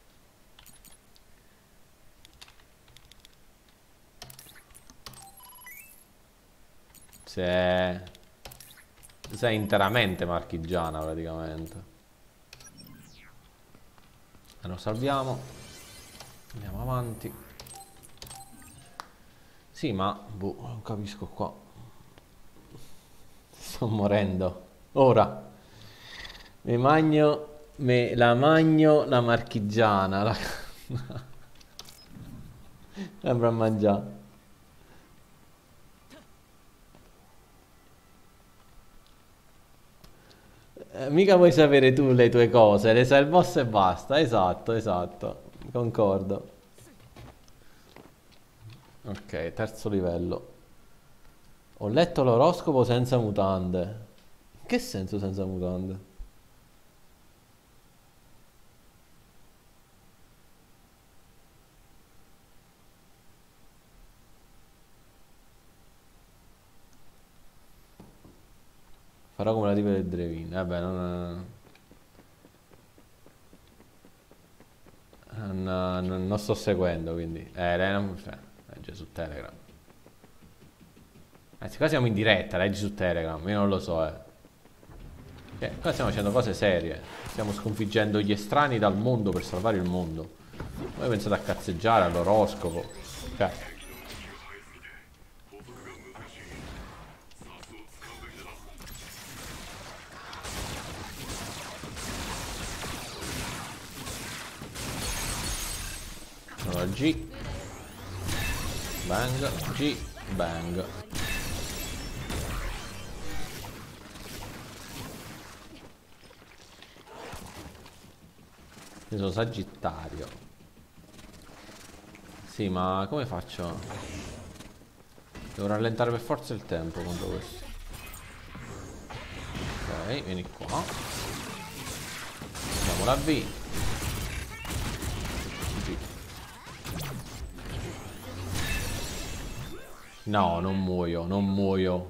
Sei interamente marchigiana praticamente. Lo salviamo. Andiamo avanti. Sì, ma boh, non capisco qua. Sto morendo. Ora la magno la marchigiana. Sembra a mangiare. Mica vuoi sapere tu le tue cose, le sai il boss e basta. Esatto, esatto. Concordo. Ok, terzo livello. Ho letto l'oroscopo senza mutande. In che senso senza mutande? Farò come la tipa del Drevin. Vabbè, non sto seguendo, quindi. Lei non. Legge su Telegram. Anzi, qua siamo in diretta, leggi su Telegram. Io non lo so, qua stiamo facendo cose serie. Stiamo sconfiggendo gli estranei dal mondo per salvare il mondo. Voi pensate a cazzeggiare all'oroscopo. Cioè. G. Bang. G. Bang. Io sono Sagittario. Sì, ma come faccio? Devo rallentare per forza il tempo contro questo. Ok, vieni qua. Andiamo la V. G. No, non muoio, non muoio.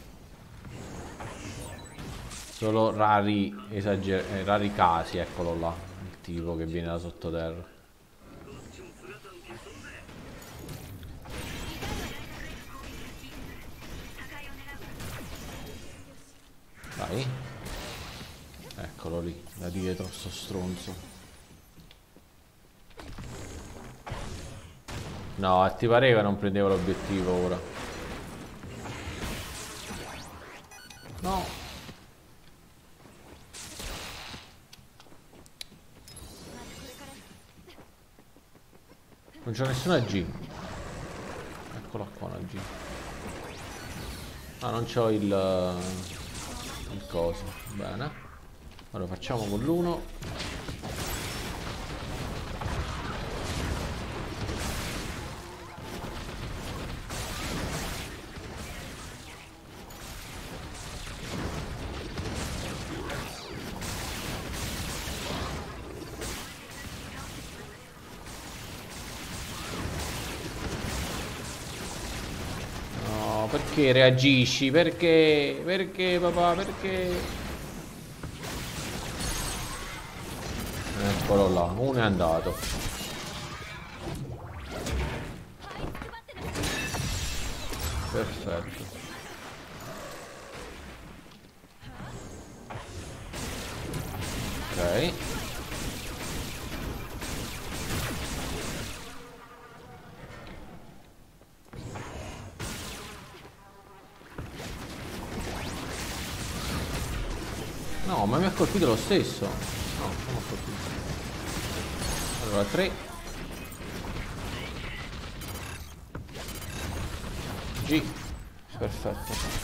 Solo rari rari casi, eccolo là. Il tipo che viene da sottoterra. Vai. Eccolo lì, da dietro, sto stronzo. No, ti pareva non prendevo l'obiettivo ora. No. Non c'è nessuna G. Eccola qua una G. Ah, non c'ho il coso. Bene. Allora facciamo con l'1. Perché reagisci? Perché? Perché papà? Perché? Eccolo là, uno è andato. Perfetto. Ok. No, ma mi ha colpito lo stesso. No, non mi ha colpito. Allora, 3. G. Perfetto.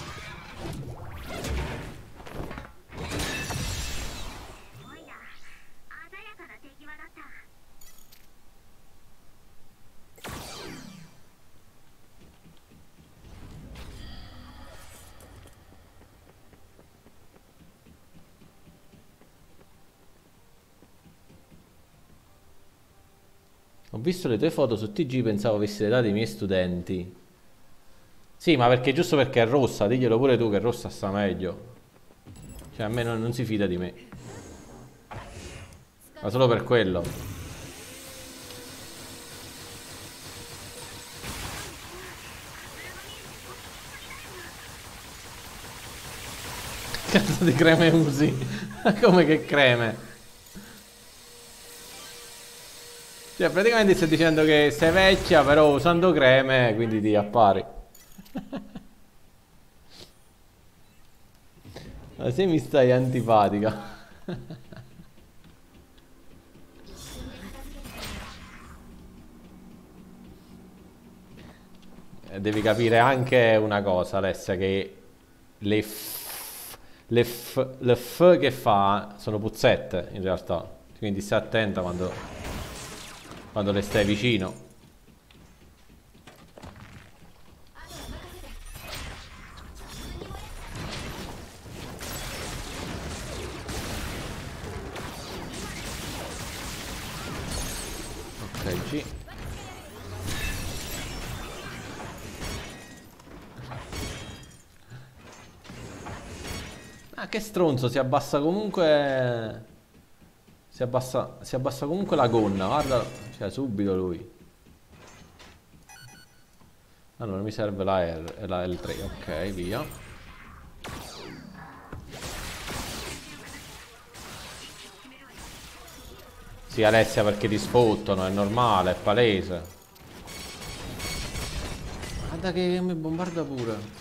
Ho visto le tue foto su TG, pensavo avessi l'età dei miei studenti. Sì, ma perché giusto perché è rossa, diglielo pure tu che rossa sta meglio. Cioè a me non si fida di me. Ma solo per quello. Cazzo di creme usi? Come che creme? Cioè praticamente stai dicendo che sei vecchia però usando creme quindi ti appari. Ma se mi stai antipatica. Devi capire anche una cosa, Alessia, che le F che fa sono puzzette in realtà. Quindi stai attenta quando le stai vicino. Ok, G. Ah, che stronzo, si abbassa comunque. Si abbassa comunque la gonna, guarda, cioè subito lui. Allora mi serve la R, la L3, ok, via. Sì, Alessia, perché ti sfottono, è normale, è palese. Guarda che mi bombarda pure.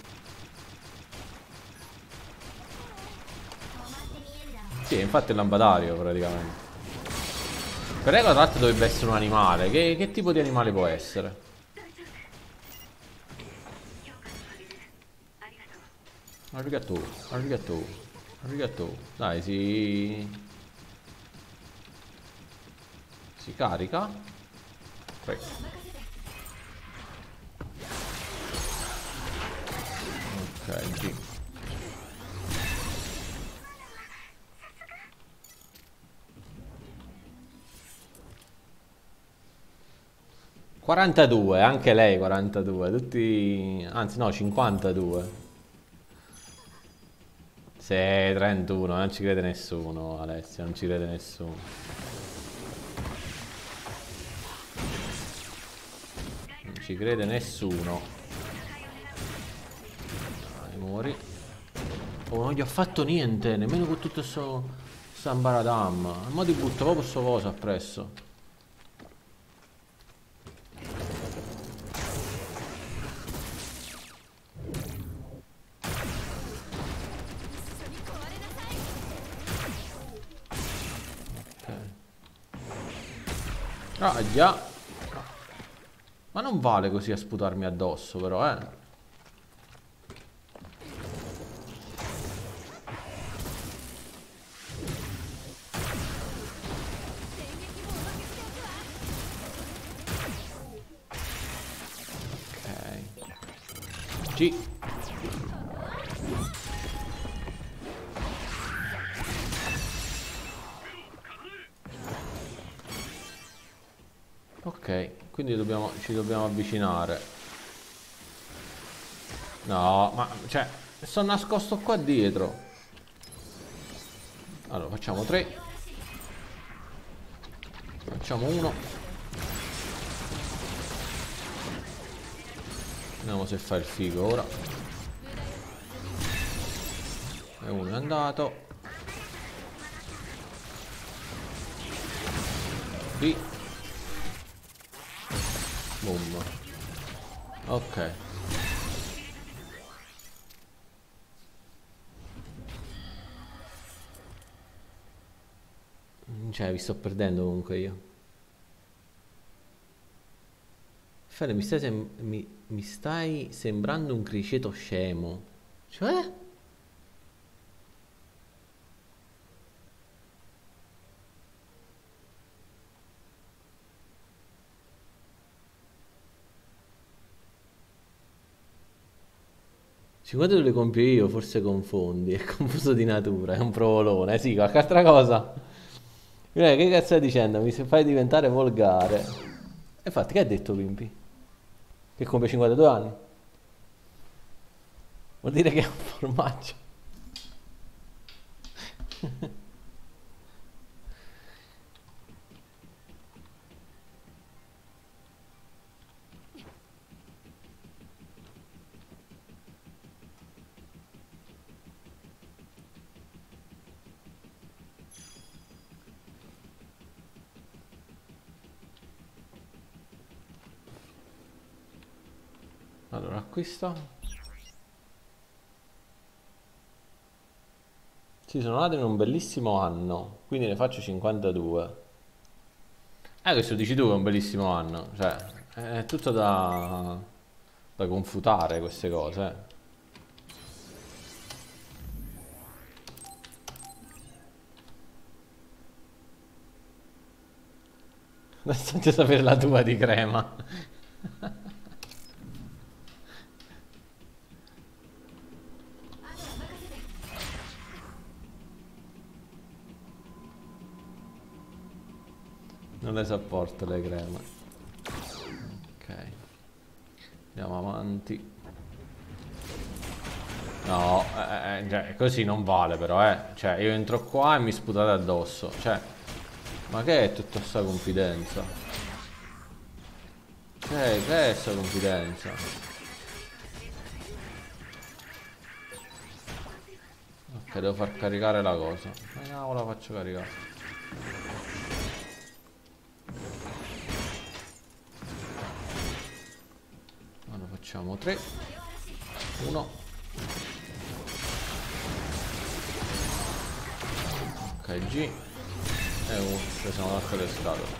Sì, infatti è lampadario praticamente. Per regola tra l'altro dovrebbe essere un animale. Che tipo di animale può essere? 評価のおかげですありがとう Arigato, arigato, arigato. Dai, si carica. Prego. Ok, G. ...42, anche lei 42, tutti... anzi no, 52. Sì, 31, non ci crede nessuno, Alessia, non ci crede nessuno. Non ci crede nessuno. Dai, muori. Oh, non gli ho fatto niente, nemmeno con tutto sto Sambaradam. Ma ti butto proprio sto coso appresso. Ah già. Ma non vale così a sputarmi addosso però, eh. Ok. G. Ok, quindi ci dobbiamo avvicinare. No, ma cioè, sono nascosto qua dietro. Allora, facciamo 3. Facciamo 1. Vediamo se fa il figo ora. E 1 è andato. B. Boom. Ok. Cioè, vi sto perdendo comunque io. Fede, mi stai sembrando un criceto scemo. Cioè? Quando le compio io, forse confondi. È confuso di natura, è un provolone. Sì, qualche altra cosa. Che cazzo stai dicendo? Mi fai diventare volgare. E infatti, che ha detto Pimpi? Che compie 52 anni? Vuol dire che è un formaggio. Allora, acquista. Sì, sono nato in un bellissimo anno, quindi ne faccio 52. Questo dici tu che è un bellissimo anno. Cioè, è tutto da confutare queste cose. Adesso voglio sapere la tua di crema. Non le sopporto le creme. Ok. Andiamo avanti. No, cioè, così non vale però, Cioè, io entro qua e mi sputate addosso. Cioè, ma che è tutta sta confidenza? Che è sta confidenza? Ok, devo far caricare la cosa. Ma no, la faccio caricare. Allora facciamo 3. 1. Ok, G. Presa una altra le scatole.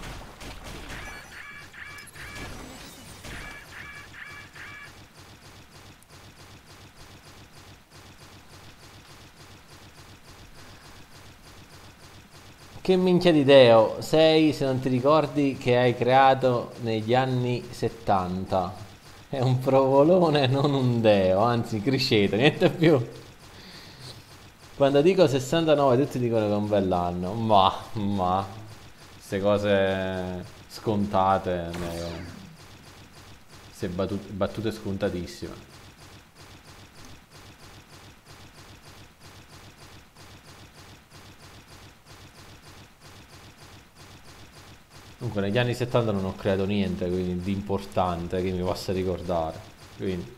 Che minchia di Deo sei se non ti ricordi che hai creato negli anni 70? È un provolone, non un Deo, anzi criceto, niente più. Quando dico 69 tutti dicono che è un bell'anno, ma, queste cose scontate, queste battute scontatissime. Comunque negli anni 70 non ho creato niente quindi, di importante che mi possa ricordare. Quindi.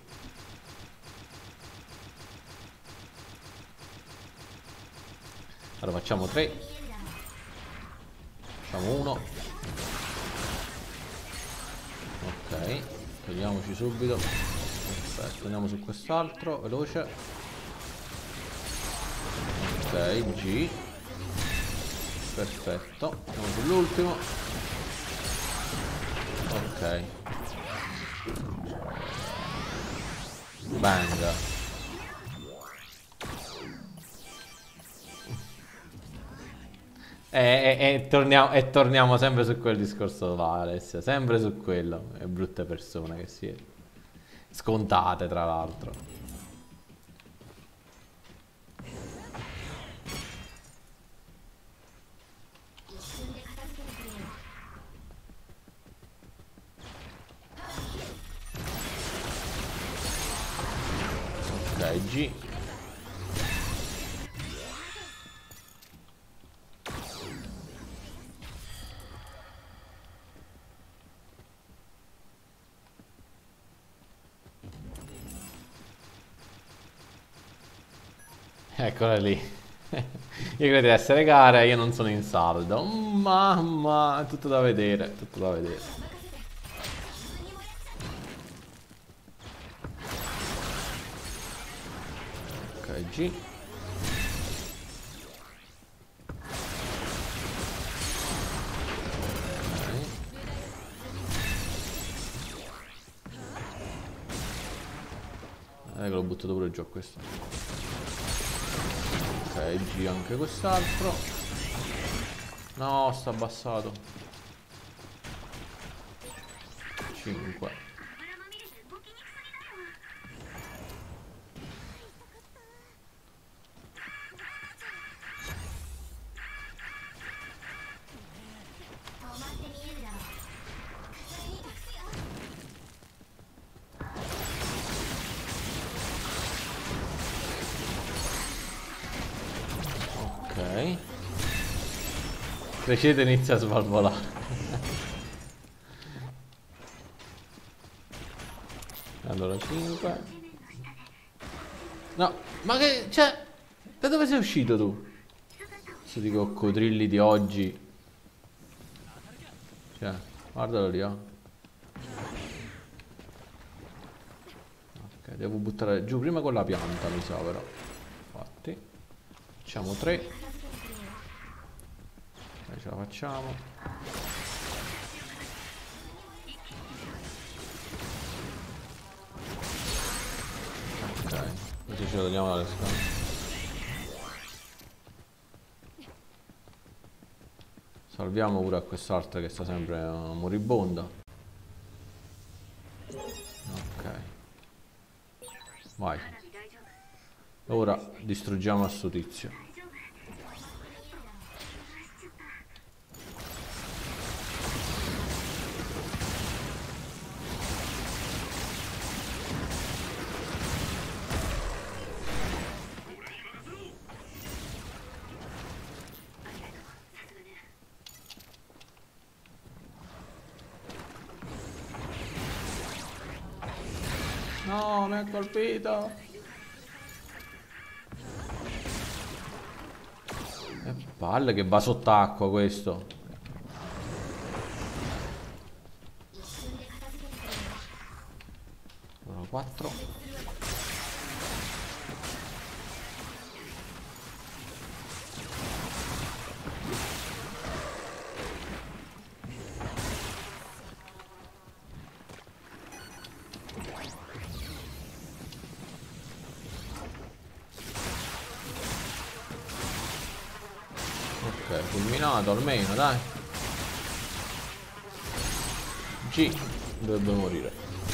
Allora facciamo 3. Facciamo 1. Ok. Togliamoci subito. Perfetto, andiamo su quest'altro, veloce. Ok, G. Perfetto. Andiamo sull'ultimo. Ok. Bang. Torniamo sempre su quel discorso là, Alessia. Sempre su quello. E brutte persone che siete. Scontate, tra l'altro. Ok, G. Eccola lì. Io credo di essere gara e io non sono in saldo. Mamma, è tutto da vedere, tutto da vedere. Ok, G. Che l'ho buttato pure giù a questo. Ok, G anche quest'altro. No, sta abbassato. 5. Ok. Crescete e inizia a svalvolare. Allora 5. No, ma che. Cioè. Da dove sei uscito tu? Questi di coccodrilli di oggi. Cioè, guardalo lì, oh. Ok, devo buttare giù prima con la pianta, mi sa però. Infatti. Facciamo 3. Ce la facciamo. Ok, così ce lo togliamo dalle scale. Salviamo pure a quest'altra che sta sempre moribonda. Ok. Vai. Ora distruggiamo a sto tizio. No, mi ha colpito. Che palle che va sott'acqua questo. Allora, 4. eliminato almeno, dai. G dovrebbe morire.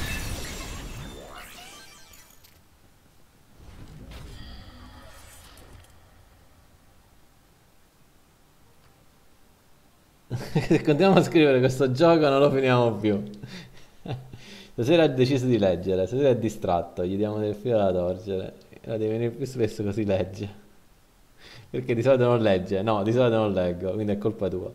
Se continuiamo a scrivere questo gioco non lo finiamo più. Stasera ha deciso di leggere, stasera è distratto, gli diamo del filo da torcere. Ora devi venire più spesso così legge. Perché di solito non legge, no, di solito non leggo, quindi è colpa tua.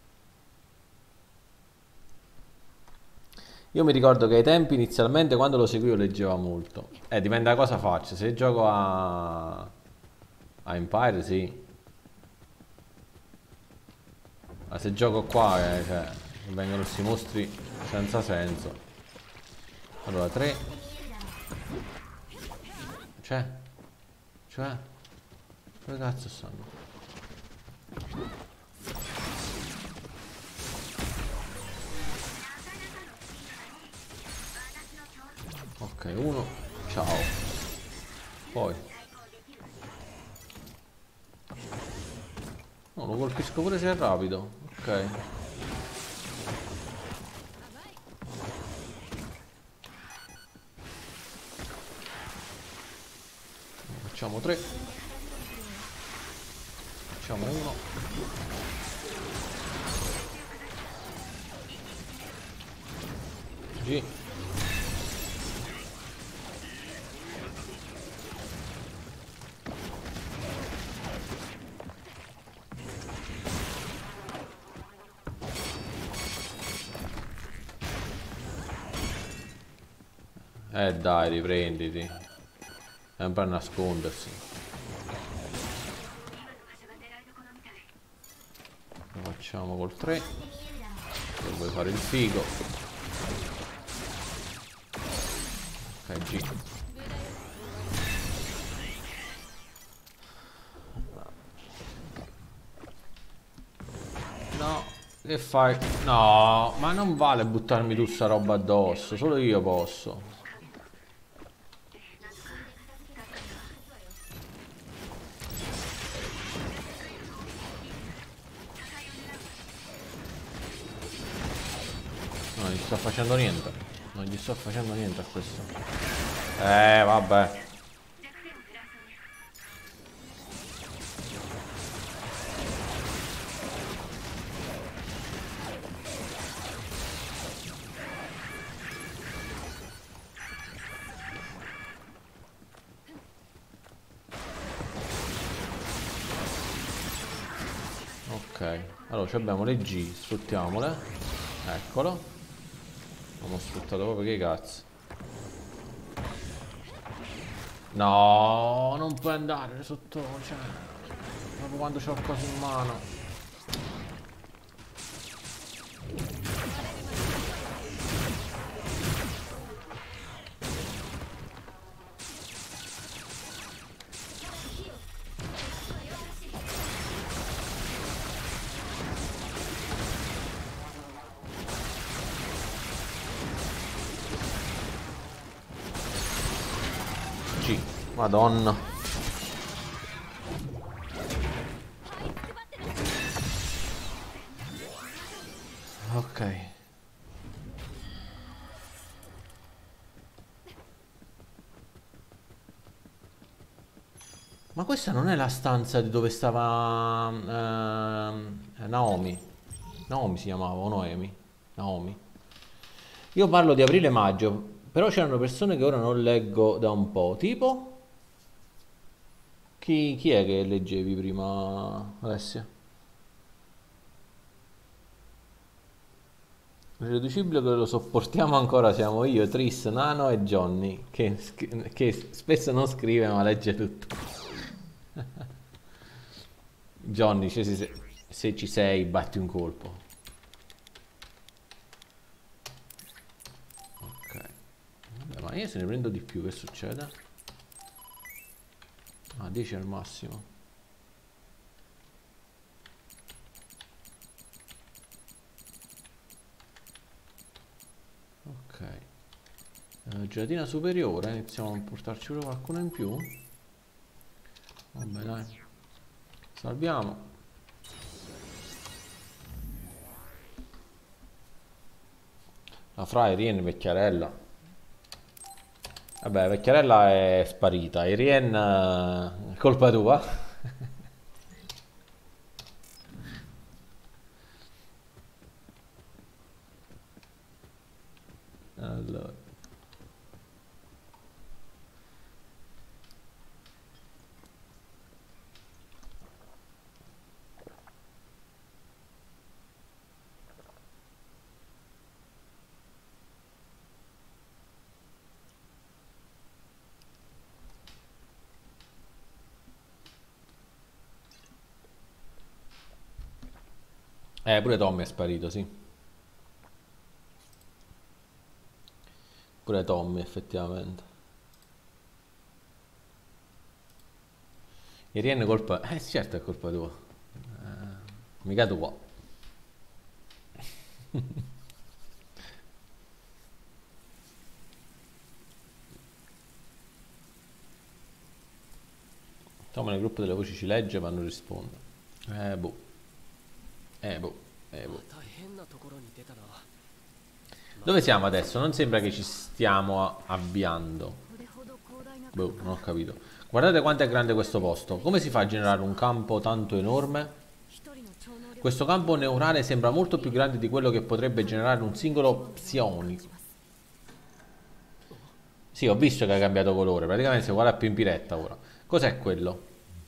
Io mi ricordo che ai tempi inizialmente quando lo seguivo leggeva molto. Dipende da cosa faccio, se gioco a Empire sì. Ma se gioco qua, cioè, vengono questi mostri senza senso. Allora, 3. Cioè, dove cazzo stanno? Ok, uno. Ciao. Poi. No, lo colpisco pure se è rapido. Ok. Facciamo 3. Facciamo 1. G. Dai, riprenditi. Sempre a nascondersi. Lo facciamo col 3. Se vuoi fare il figo. Ok, G. No, che fai? No, ma non vale buttarmi tu sta roba addosso. Solo io posso. Non gli sto facendo niente. Non gli sto facendo niente a questo. Vabbè. Ok. Allora abbiamo le G. Sfruttiamole. Eccolo. L'ho sfruttato proprio che cazzo. No, non puoi andare sotto, cioè, proprio quando c'ho il coso in mano. G, Madonna. Ok. Ma questa non è la stanza di dove stava Naomi. Naomi si chiamava, o Noemi? Naomi. Io parlo di aprile-maggio, però c'erano persone che ora non leggo da un po'. Tipo? Chi è che leggevi prima, Alessia? L'irriducibile che lo sopportiamo ancora siamo io, Tris, Nano e Johnny, che spesso non scrive ma legge tutto. Johnny, cioè, se ci sei, batti un colpo. Ok. Vabbè, ma io se ne prendo di più, che succede? Ah, 10 al massimo. Ok. Gelatina superiore, iniziamo a portarci pure qualcuno in più. Vabbè, dai. Salviamo. La Fra Irien vecchiarella. Vabbè, vecchiarella è sparita. Irien, è colpa tua. Allora. Pure Tommy è sparito, sì. Pure Tommy, effettivamente. Irien è colpa... sì, certo è colpa tua. Mica tua. Tommy nel gruppo delle voci ci legge ma non risponde. Boh. Boh. Boh. また変なところに出たな。 Dove siamo adesso? Non sembra che ci stiamo avviando. Boh, non ho capito. Guardate quanto è grande questo posto. Come si fa a generare un campo tanto enorme? Questo campo neurale sembra molto più grande di quello che potrebbe generare un singolo psionico. Sì, ho visto che ha cambiato colore. Praticamente si guarda più in piretta ora. Cos'è quello?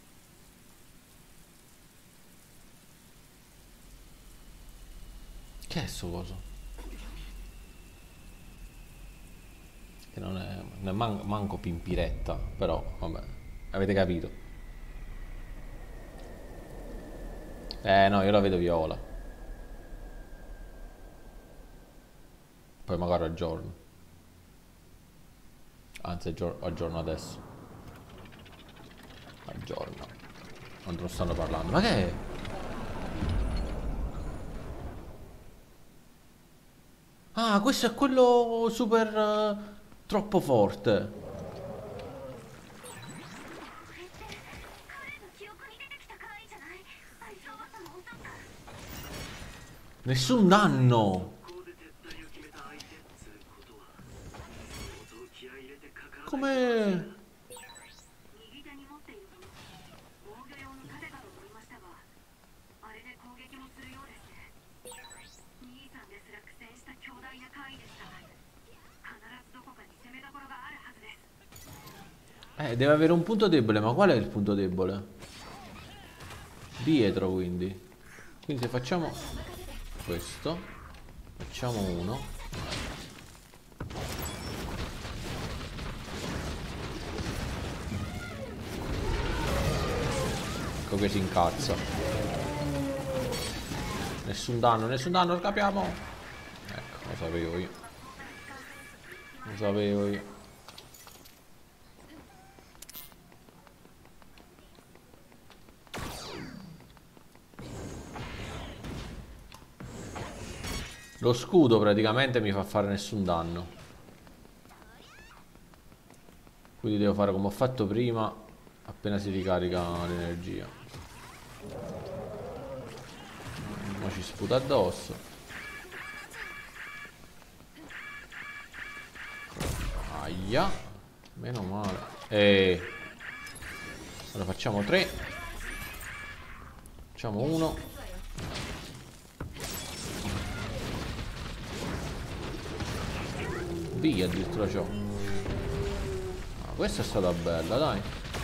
Che è sto coso? Che non è manco pimpiretta, però vabbè, avete capito. No, io la vedo viola. Poi magari aggiorno. Anzi, aggiorno adesso. Aggiorno. Quando non stanno parlando. Ma che è? Ah, questo è quello super troppo forte. Nessun danno. Come? Deve avere un punto debole, ma qual è il punto debole? Dietro, quindi. Quindi se facciamo questo, facciamo uno. Ecco che si incazza. Nessun danno, lo capiamo. Ecco, lo sapevo io. Lo sapevo io. Lo scudo praticamente mi fa fare nessun danno. Quindi devo fare come ho fatto prima, appena si ricarica l'energia. Ora ci sputa addosso. Aia. Meno male. Allora facciamo 3. Facciamo 1. Via, addirittura ciò. Questa è stata bella, dai.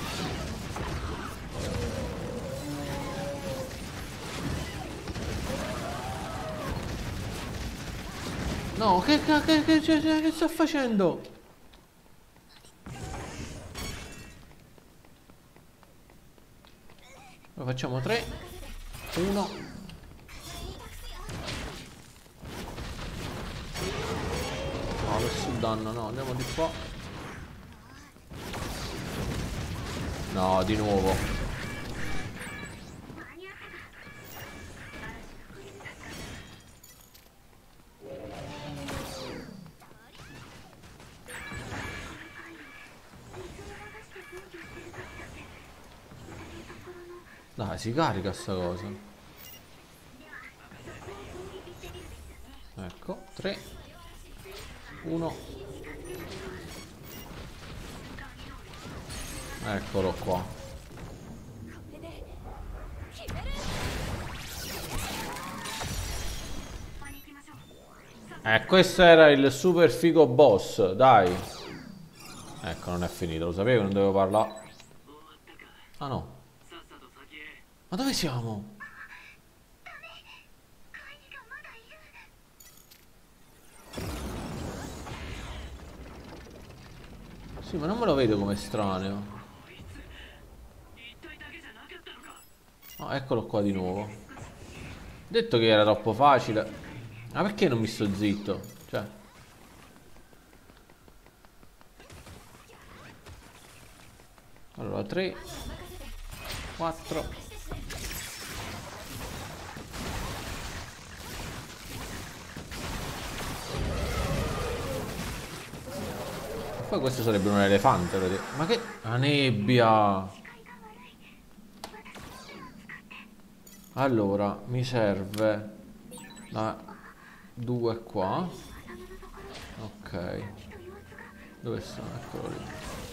No, che sta facendo? Lo facciamo 3 1. No, nessun danno, no, andiamo di qua. No, di nuovo. Dai, si carica sta cosa. Ecco, 3. Uno. Eccolo qua. Questo era il super figo boss, dai. Ecco, non è finito, lo sapevo, non dovevo parlare. Ah no. Ma dove siamo? Sì, ma non me lo vedo come estraneo. Ah, eccolo qua di nuovo. Detto che era troppo facile. Ma perché non mi sto zitto? Cioè. Allora, 3 4. Poi questo sarebbe un elefante, vedete? Ma che... La nebbia! Allora, mi serve la 2 qua. Ok. Dove sta? Eccolo lì.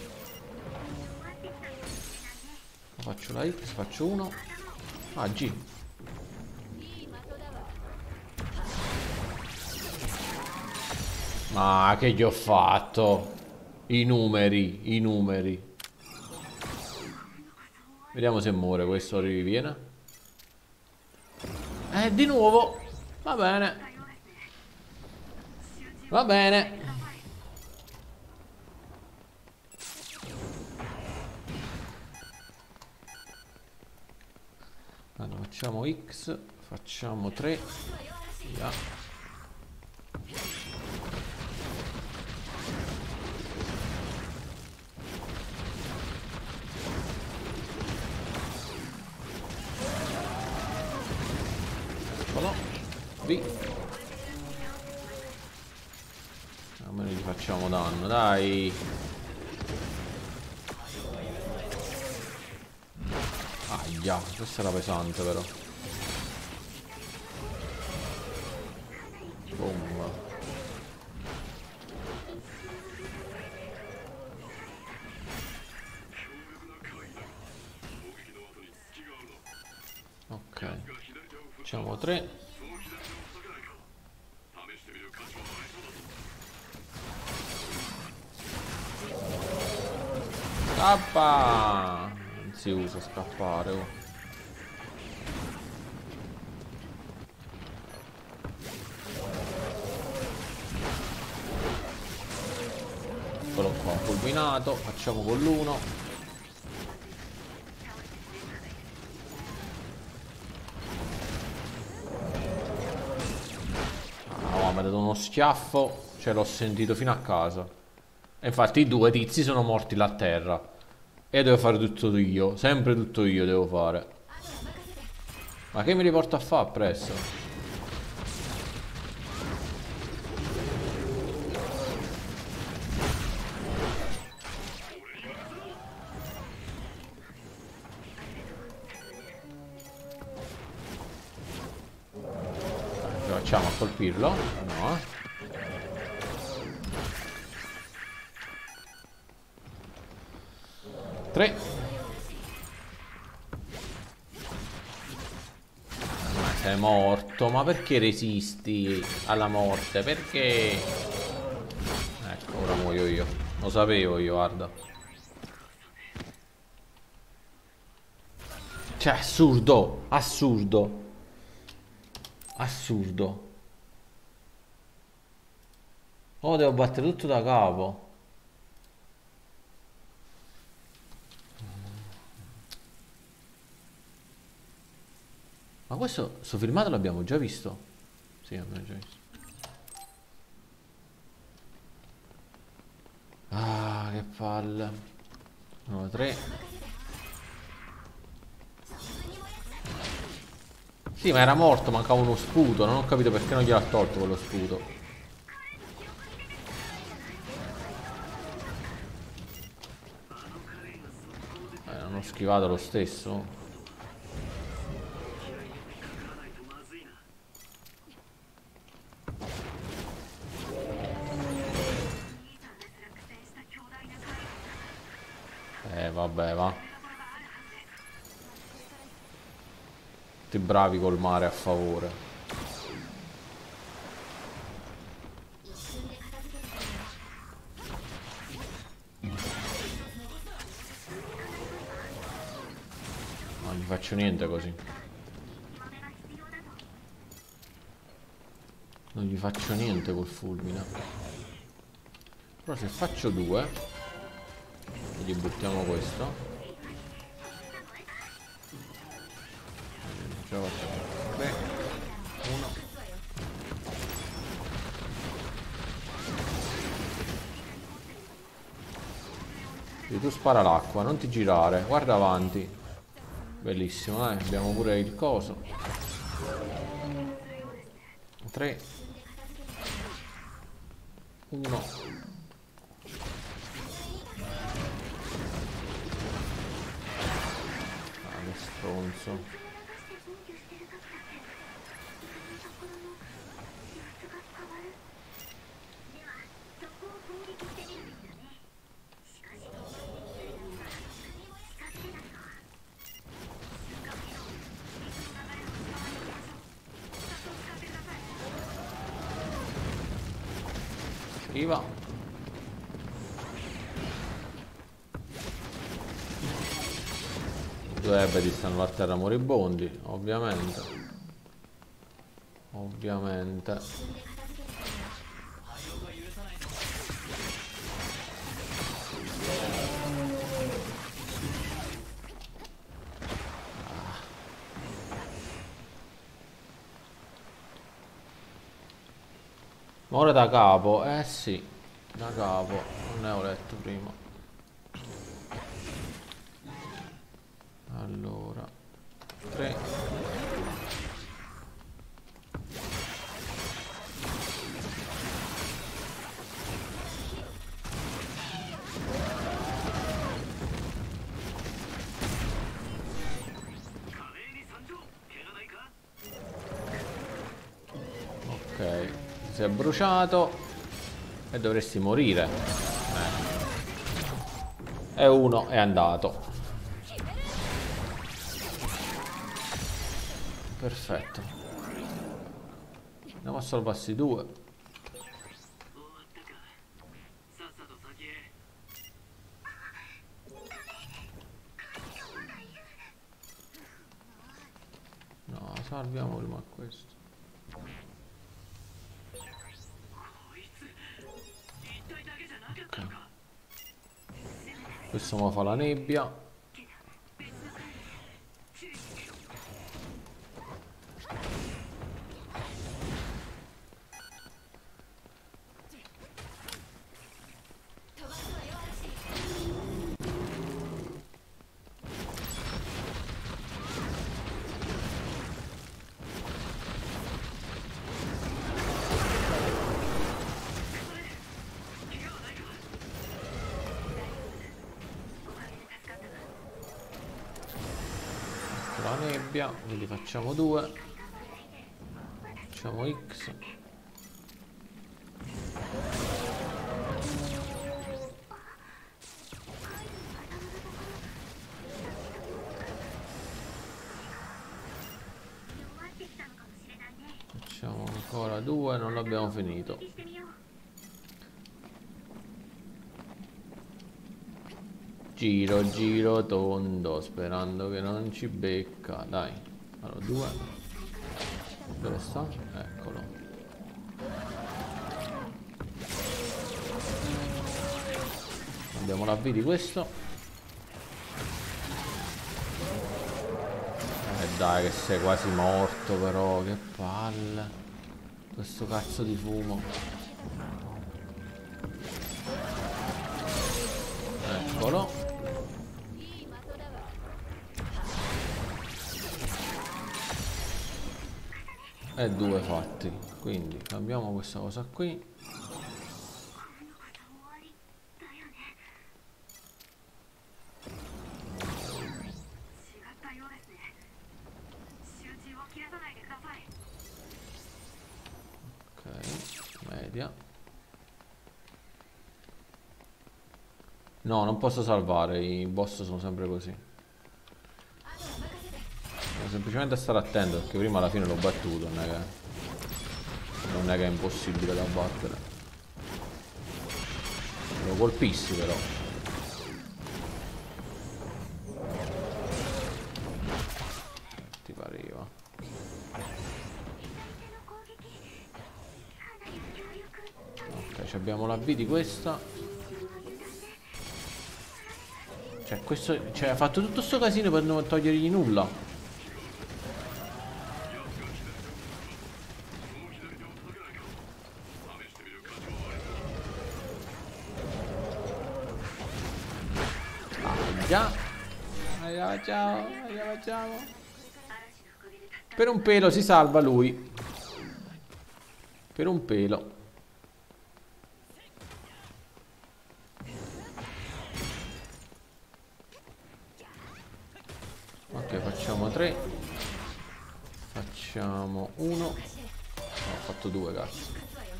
Faccio la X, faccio 1. Ah, G. Ma che gli ho fatto? I numeri, i numeri. Vediamo se muore questo, riviene. Di nuovo. Va bene. Va bene. Allora, facciamo X, facciamo 3. Via. B. Almeno gli facciamo danno, dai. Aia, questa era pesante però. Bomba. Ok. Facciamo 3. Scappa! Non si usa scappare. Oh. Eccolo qua, fulminato. Facciamo con l'1. Ah, mi ha dato uno schiaffo. Ce l'ho sentito fino a casa. E infatti i due tizi sono morti là a terra. E devo fare tutto io. Sempre tutto io devo fare. Ma che mi riporta a fare presto? Ce facciamo a colpirlo? No. Tre. Ma sei morto. Ma perché resisti alla morte? Perché? Ecco, ora muoio io. Lo sapevo io, guarda. Cioè, assurdo. Assurdo. Assurdo. Oh, devo battere tutto da capo. Ma questo filmato l'abbiamo già visto? Sì, l'abbiamo già visto. Ah, che palle. 1, 3. Sì, ma era morto, mancava uno sputo. Non ho capito perché non gliel'ha tolto quello sputo. Non ho schivato lo stesso. Vabbè, va. Tutti bravi col mare a favore. Non gli faccio niente così. Non gli faccio niente col fulmine. Però se faccio due, gli buttiamo questo. Ce la facciamo. 3, 1. E tu spara l'acqua, non ti girare, guarda avanti. Bellissimo, abbiamo pure il coso. 3, 1. Ah, che stronzo. Arriva. Due ebeti stanno a terra moribondi, ovviamente. Ovviamente. Ma ora da capo? Eh sì, da capo, non ne ho letto prima. Allora, 3. Ok, si è bruciato e dovresti morire. E uno è andato. Perfetto. Andiamo a salvarsi due. No, salviamo prima questo. Okay. Questo mi fa la nebbia. La nebbia, quindi facciamo 2. Facciamo X. Facciamo ancora 2, non l'abbiamo finito. Giro, giro tondo, sperando che non ci becca. Dai, allora 2. Dove sta? Eccolo. Abbiamo la V di questo. Dai che sei quasi morto però, che palle. Questo cazzo di fumo. Eccolo. E 2 fatti. Quindi cambiamo questa cosa qui. Ok, media. No, non posso salvare, i boss sono sempre così. Devo semplicemente stare attento perché prima alla fine l'ho battuto, non è che è impossibile da battere. Lo colpissi però. Ti pareva. Ok, abbiamo la V di questa. Cioè, questo. Cioè, ha fatto tutto sto casino per non togliergli nulla. Già. Ciao. Ciao. Per un pelo si salva lui. Per un pelo. Ok, facciamo 3. Facciamo 1. Ho fatto 2, cazzo.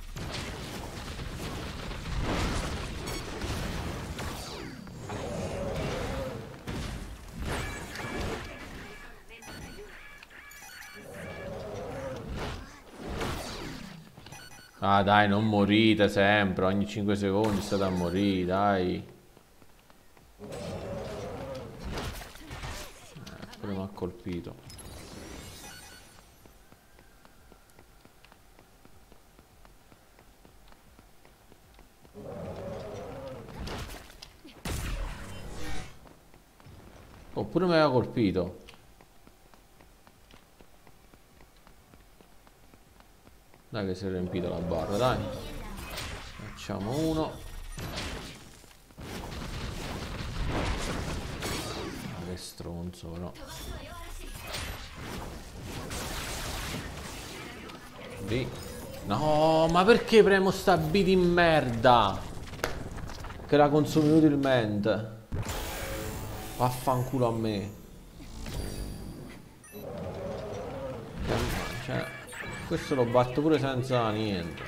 Ah dai, non morite sempre, ogni 5 secondi state a morire, dai. Pure mi ha colpito. Oppure mi aveva colpito. Dai che si è riempita la barra, dai. Facciamo 1. Che stronzo però. B. No, ma perché premo sta B di merda? Che la consumi inutilmente. Vaffanculo a me. Cioè, questo lo batto pure senza niente.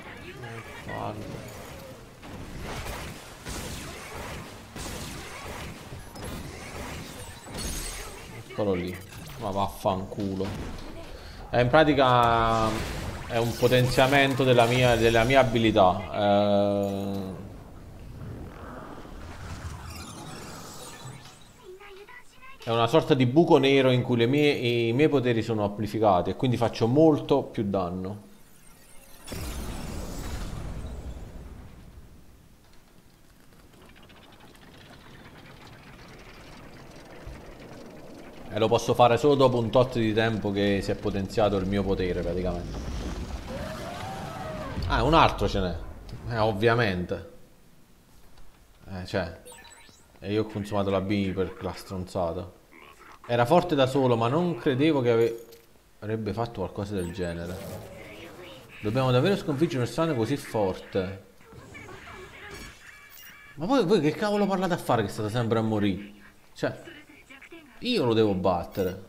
Eccolo lì. Ma vaffanculo. In pratica è un potenziamento della mia abilità. È una sorta di buco nero in cui i miei poteri sono amplificati e quindi faccio molto più danno. E lo posso fare solo dopo un tot di tempo che si è potenziato il mio potere praticamente. Ah, un altro ce n'è. Ovviamente. Cioè. E io ho consumato la B per la stronzata. Era forte da solo, ma non credevo che avrebbe fatto qualcosa del genere. Dobbiamo davvero sconfiggere un estraneo così forte. Ma voi che cavolo parlate a fare che state sempre a morire? Cioè, io lo devo battere.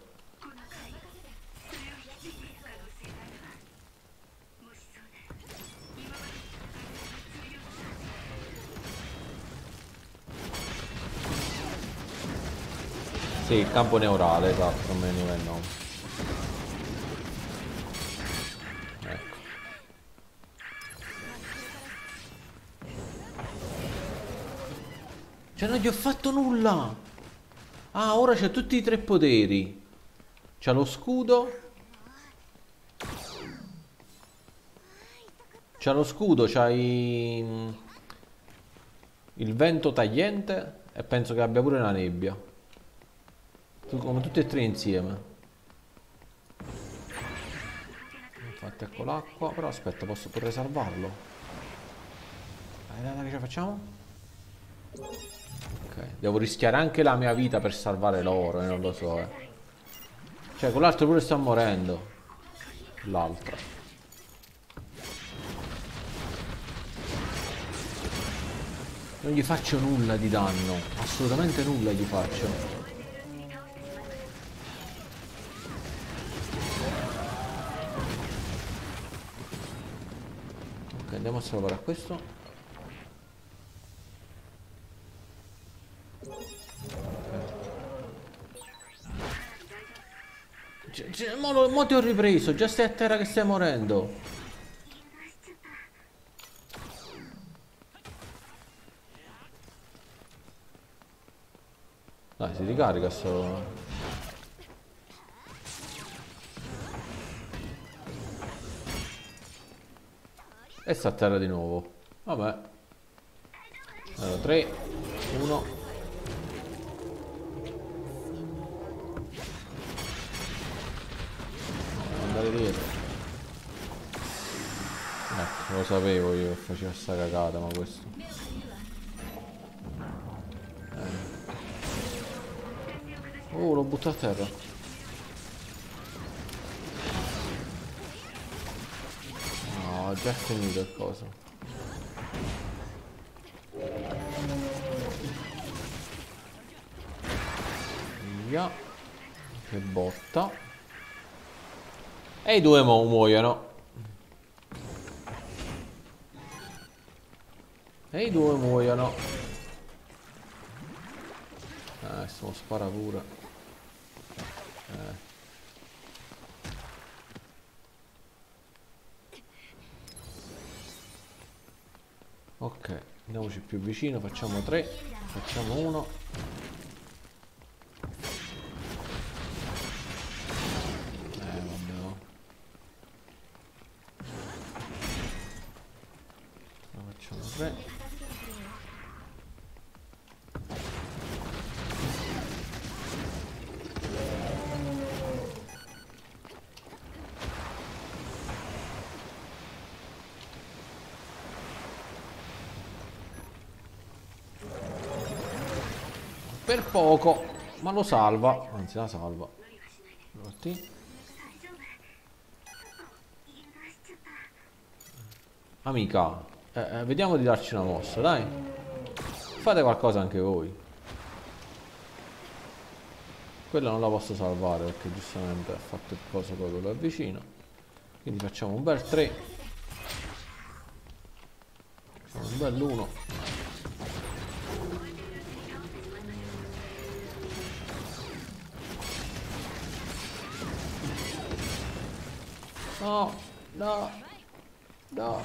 Sì, il campo neurale, esatto, non me ne veniva il nome. Ecco. Cioè non gli ho fatto nulla. Ah, ora c'ha tutti i 3 poteri. C'ha lo scudo. C'ha lo scudo, c'ha il vento tagliente e penso che abbia pure la nebbia. Come tutti e 3 insieme. Infatti ecco l'acqua. Però aspetta, potrei salvarlo. Dai, che ce facciamo? Ok, devo rischiare anche la mia vita per salvare l'oro, non lo so. Cioè, quell'altro pure sta morendo. L'altro. Non gli faccio nulla di danno. Assolutamente nulla gli faccio. Andiamo a salvare a questo. Mo ti ho ripreso, già stai a terra che stai morendo. Dai, si ricarica sto... E sta a terra di nuovo. Vabbè. Allora, 3, 1. Andare dietro. Ecco, lo sapevo io che faceva sta cagata, ma questo. Oh, l'ho buttato a terra. No, ho già finito il coso. Via. Che botta. E i due muoiono. E i due muoiono. Adesso lo spara pure. Ok, andiamoci più vicino, facciamo 3, facciamo 1. Vabbè. Facciamo 3. Per poco, ma lo salva, anzi la salva. Così. Amica, vediamo di darci una mossa, dai. Fate qualcosa anche voi. Quella non la posso salvare perché giustamente ha fatto il coso proprio là vicino. Quindi facciamo un bel 3. Facciamo un bel 1. No, no, no.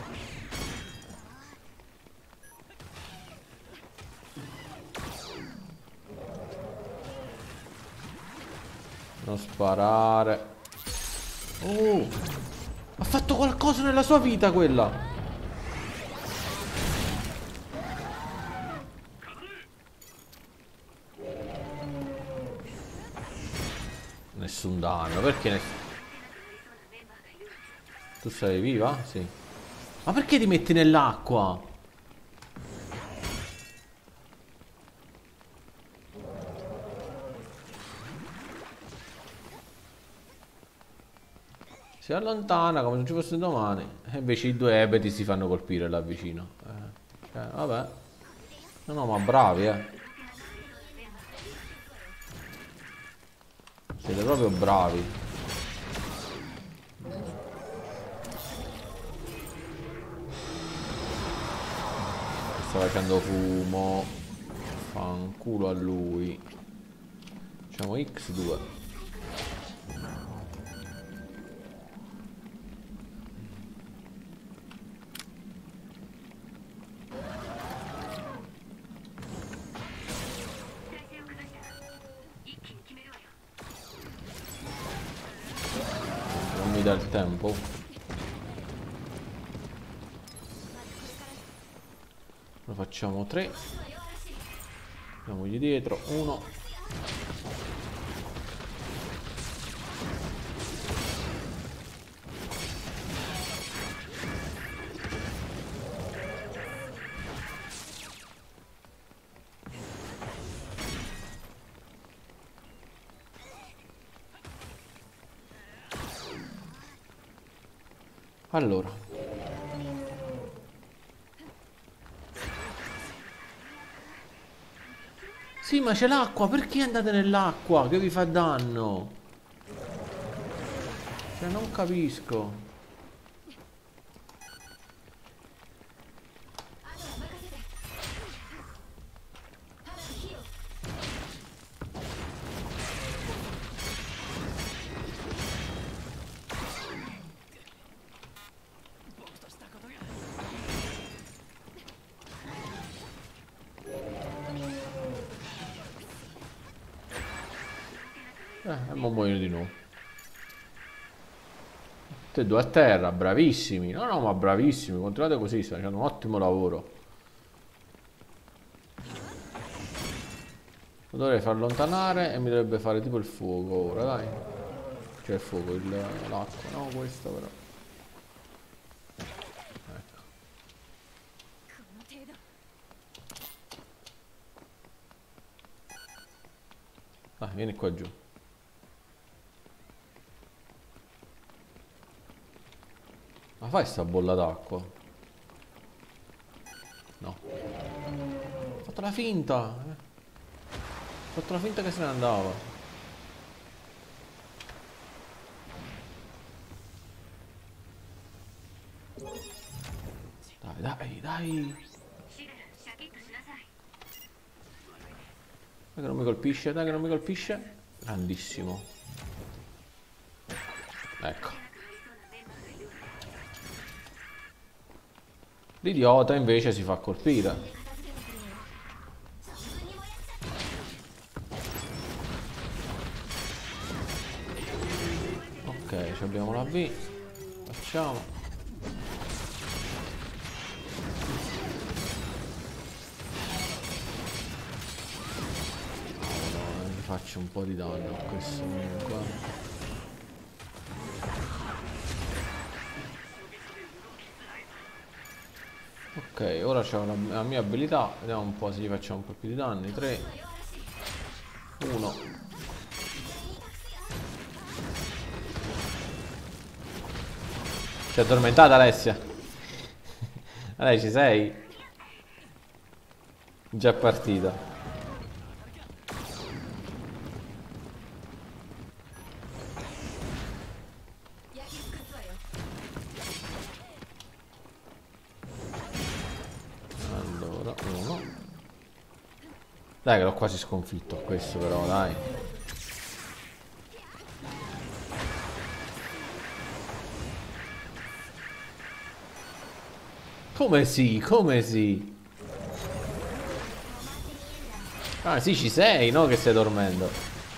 Non sparare. Oh, ha fatto qualcosa nella sua vita quella. Nessun danno, perché nessun... Tu sei viva? Sì. Ma perché ti metti nell'acqua? Si allontana come se non ci fosse domani. E invece i due ebeti si fanno colpire là vicino. Vabbè. No, no, ma bravi, Siete proprio bravi. Sta facendo fumo. Fanculo a lui. Facciamo X2. Non mi dà il tempo. Lo facciamo 3. Andiamogli dietro. 1. Allora. Sì, ma c'è l'acqua, perché andate nell'acqua? Che vi fa danno? Cioè, non capisco. E mo muoiono di nuovo. Te due a terra, bravissimi. No, no, ma bravissimi. Continuate così, state facendo un ottimo lavoro. Lo dovrei far allontanare e mi dovrebbe fare tipo il fuoco ora, dai. Cioè il fuoco, l'acqua. No, questo però. Ecco. Dai, vieni qua giù. Ma fai sta bolla d'acqua? No. Ho fatto la finta. Ho fatto la finta che se ne andava. Dai, dai, dai. Dai che non mi colpisce, dai che non mi colpisce. Grandissimo. Ecco. L'idiota invece si fa colpire. Ok, abbiamo la B. Facciamo. Allora, gli faccio un po' di danno a questo comunque. Ok, ora c'ho la mia abilità. Vediamo un po' se gli facciamo un po' più di danni. 3 1. Si è addormentata Alessia. Lei ci sei? Già partita. Allora, uno. Dai che l'ho quasi sconfitto questo però, dai. Come sì? Come sì? Ah sì, ci sei, no? Che stai dormendo.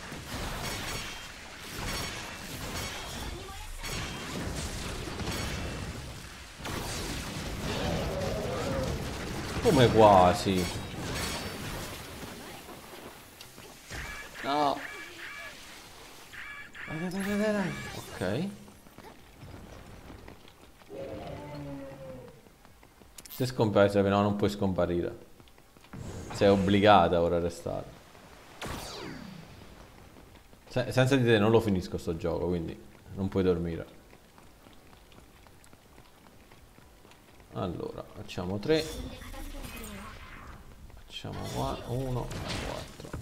Come quasi? No. Dai, dai, dai, dai. Ok. Se scompari, no, non puoi scomparire. Sei obbligata ora a restare. Senza di te non lo finisco sto gioco, quindi non puoi dormire. Allora, facciamo 3. Facciamo 1, 4.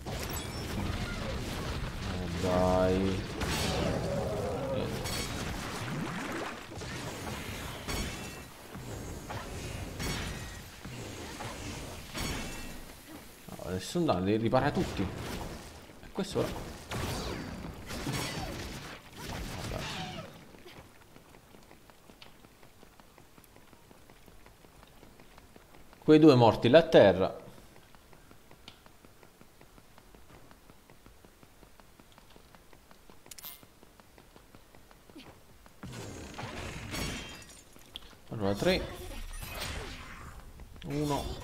Dai. No, nessun danno, li ripara tutti. E questo ora. Vabbè. Quei due morti là a terra. Allora 3 1.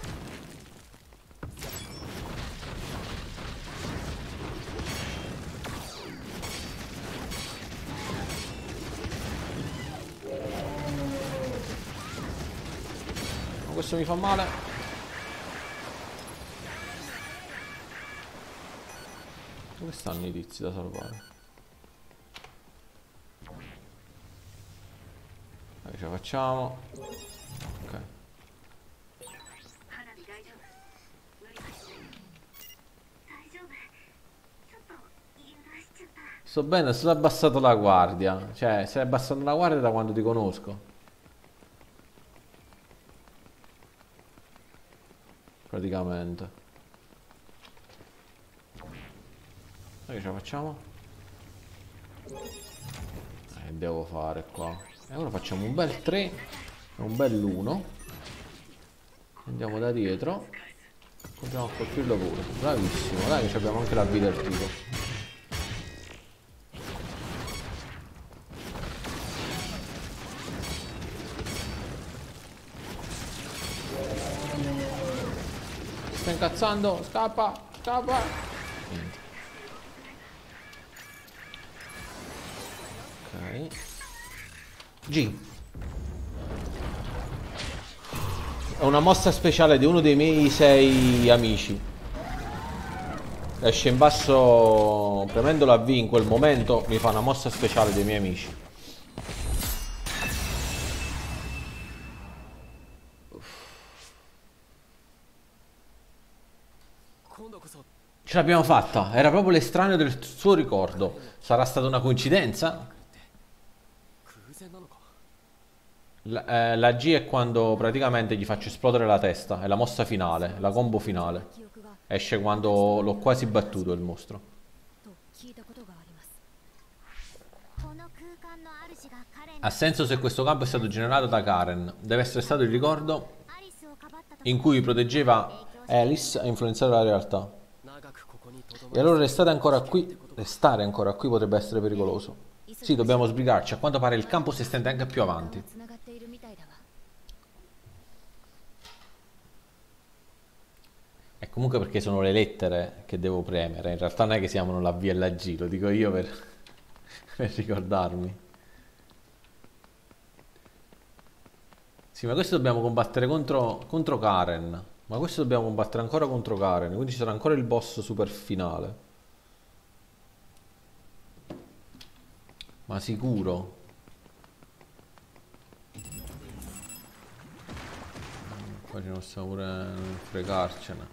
Questo mi fa male. Dove stanno i tizi da salvare? Dai, ce la facciamo. Ok. Sto bene, sono abbassato la guardia. Cioè, sei abbassato la guardia da quando ti conosco. Praticamente. Dai che ce la facciamo? Devo fare qua. E ora facciamo un bel 3 e un bel 1. Andiamo da dietro. Continuiamo a colpirlo pure. Bravissimo. Dai che abbiamo anche la B del tipo. alzando. Scappa, scappa. Niente. Ok. G. È una mossa speciale di uno dei miei 6 amici. Esce in basso, premendo la V in quel momento, mi fa una mossa speciale dei miei amici. Ce l'abbiamo fatta, era proprio l'estraneo del suo ricordo. Sarà stata una coincidenza? La G è quando praticamente gli faccio esplodere la testa, è la mossa finale, la combo finale. Esce quando l'ho quasi battuto il mostro. と聞いたことがあります。この空間の主がカレン Ha senso se questo campo è stato generato da Karen. Deve essere stato il ricordo アリスをかばったと in cui proteggeva Alice a influenzare la realtà. 長くここにとどま E allora restare ancora qui potrebbe essere pericoloso. Sì, dobbiamo sbrigarci. A quanto pare il campo si estende anche più avanti. つながっているみたいだわ。 E comunque perché sono le lettere che devo premere. In realtà non è che siamo la V e la G, lo dico io per, per ricordarmi. Sì, ma questo dobbiamo combattere contro Karen. Ma questo dobbiamo combattere ancora contro Karen. Quindi ci sarà ancora il boss super finale. Ma sicuro. Poi ci possiamo pure fregarcene.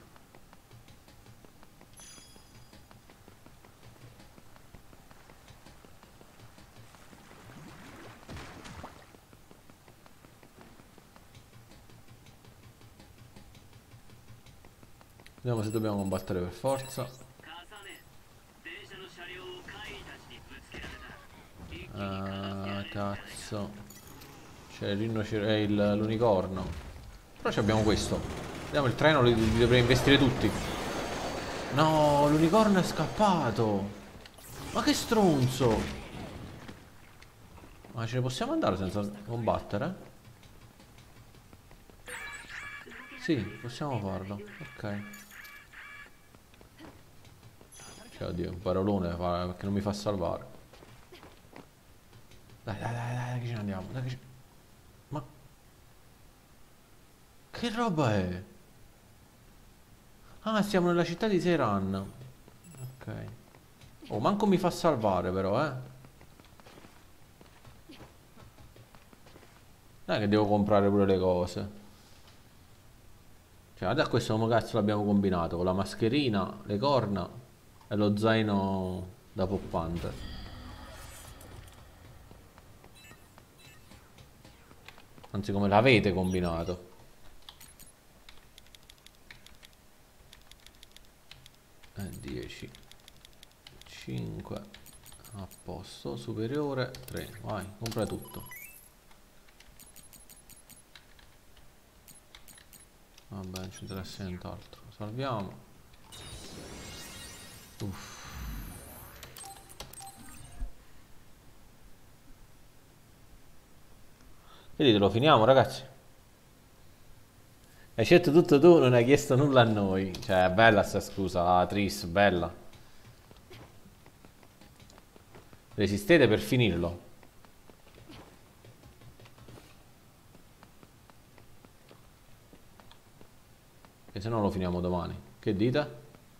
Vediamo se dobbiamo combattere per forza. 重ね電車の車両を怪異たちにぶつけられたら一気に片付けられる Cazzo. C'è l'unicorno. Però ci abbiamo questo. Vediamo il treno, li dovrei investire tutti. No, l'unicorno è scappato. Ma che stronzo. Ma ce ne possiamo andare senza combattere? Sì, possiamo farlo. Ok. Cioè, oddio, un parolone perché non mi fa salvare. Dai, che ce ne andiamo. Dai, Ma... Che roba è? Ah, siamo nella città di Seiran. Ok. Oh, manco mi fa salvare però, Non è che devo comprare pure le cose. Cioè, adesso questo come cazzo l'abbiamo combinato? Con la mascherina, le corna e lo zaino da poppante. Anzi, come l'avete combinato? E 10 5 a posto, superiore 3, vai, compra tutto. Vabbè, non ci interessa nient'altro. Salviamo. Uff. Vedete, lo finiamo, ragazzi. Hai scelto tutto tu, non hai chiesto nulla a noi. Cioè, è bella sta scusa, Tris, bella. Resistete per finirlo. E se no lo finiamo domani. Che dite?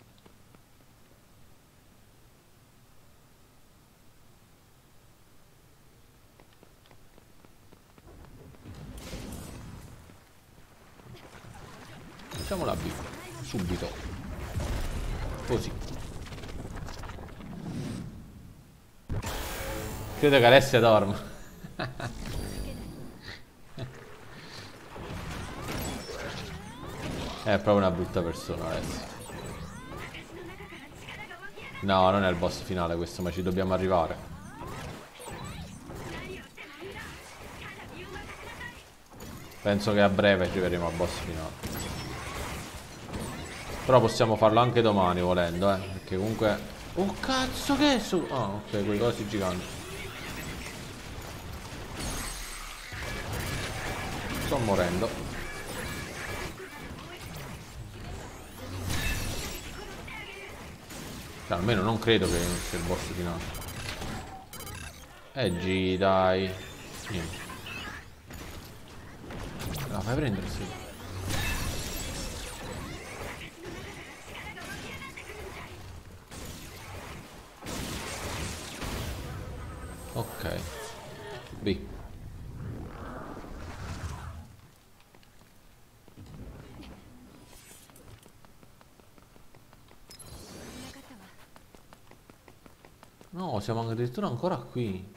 Facciamo la B. Subito. Così. Credo che Alessia dorma. È proprio una brutta persona Alessia. No, non è il boss finale questo, ma ci dobbiamo arrivare. Penso che a breve arriveremo al boss finale. Però possiamo farlo anche domani volendo, perché comunque... Oh cazzo, che è su... Ah, ok, quei cosi giganti. Sto morendo. Cioè, almeno non credo che sia il boss finale. G, dai. Niente. La fai prendere, sì. Ok. B. No, siamo addirittura ancora qui.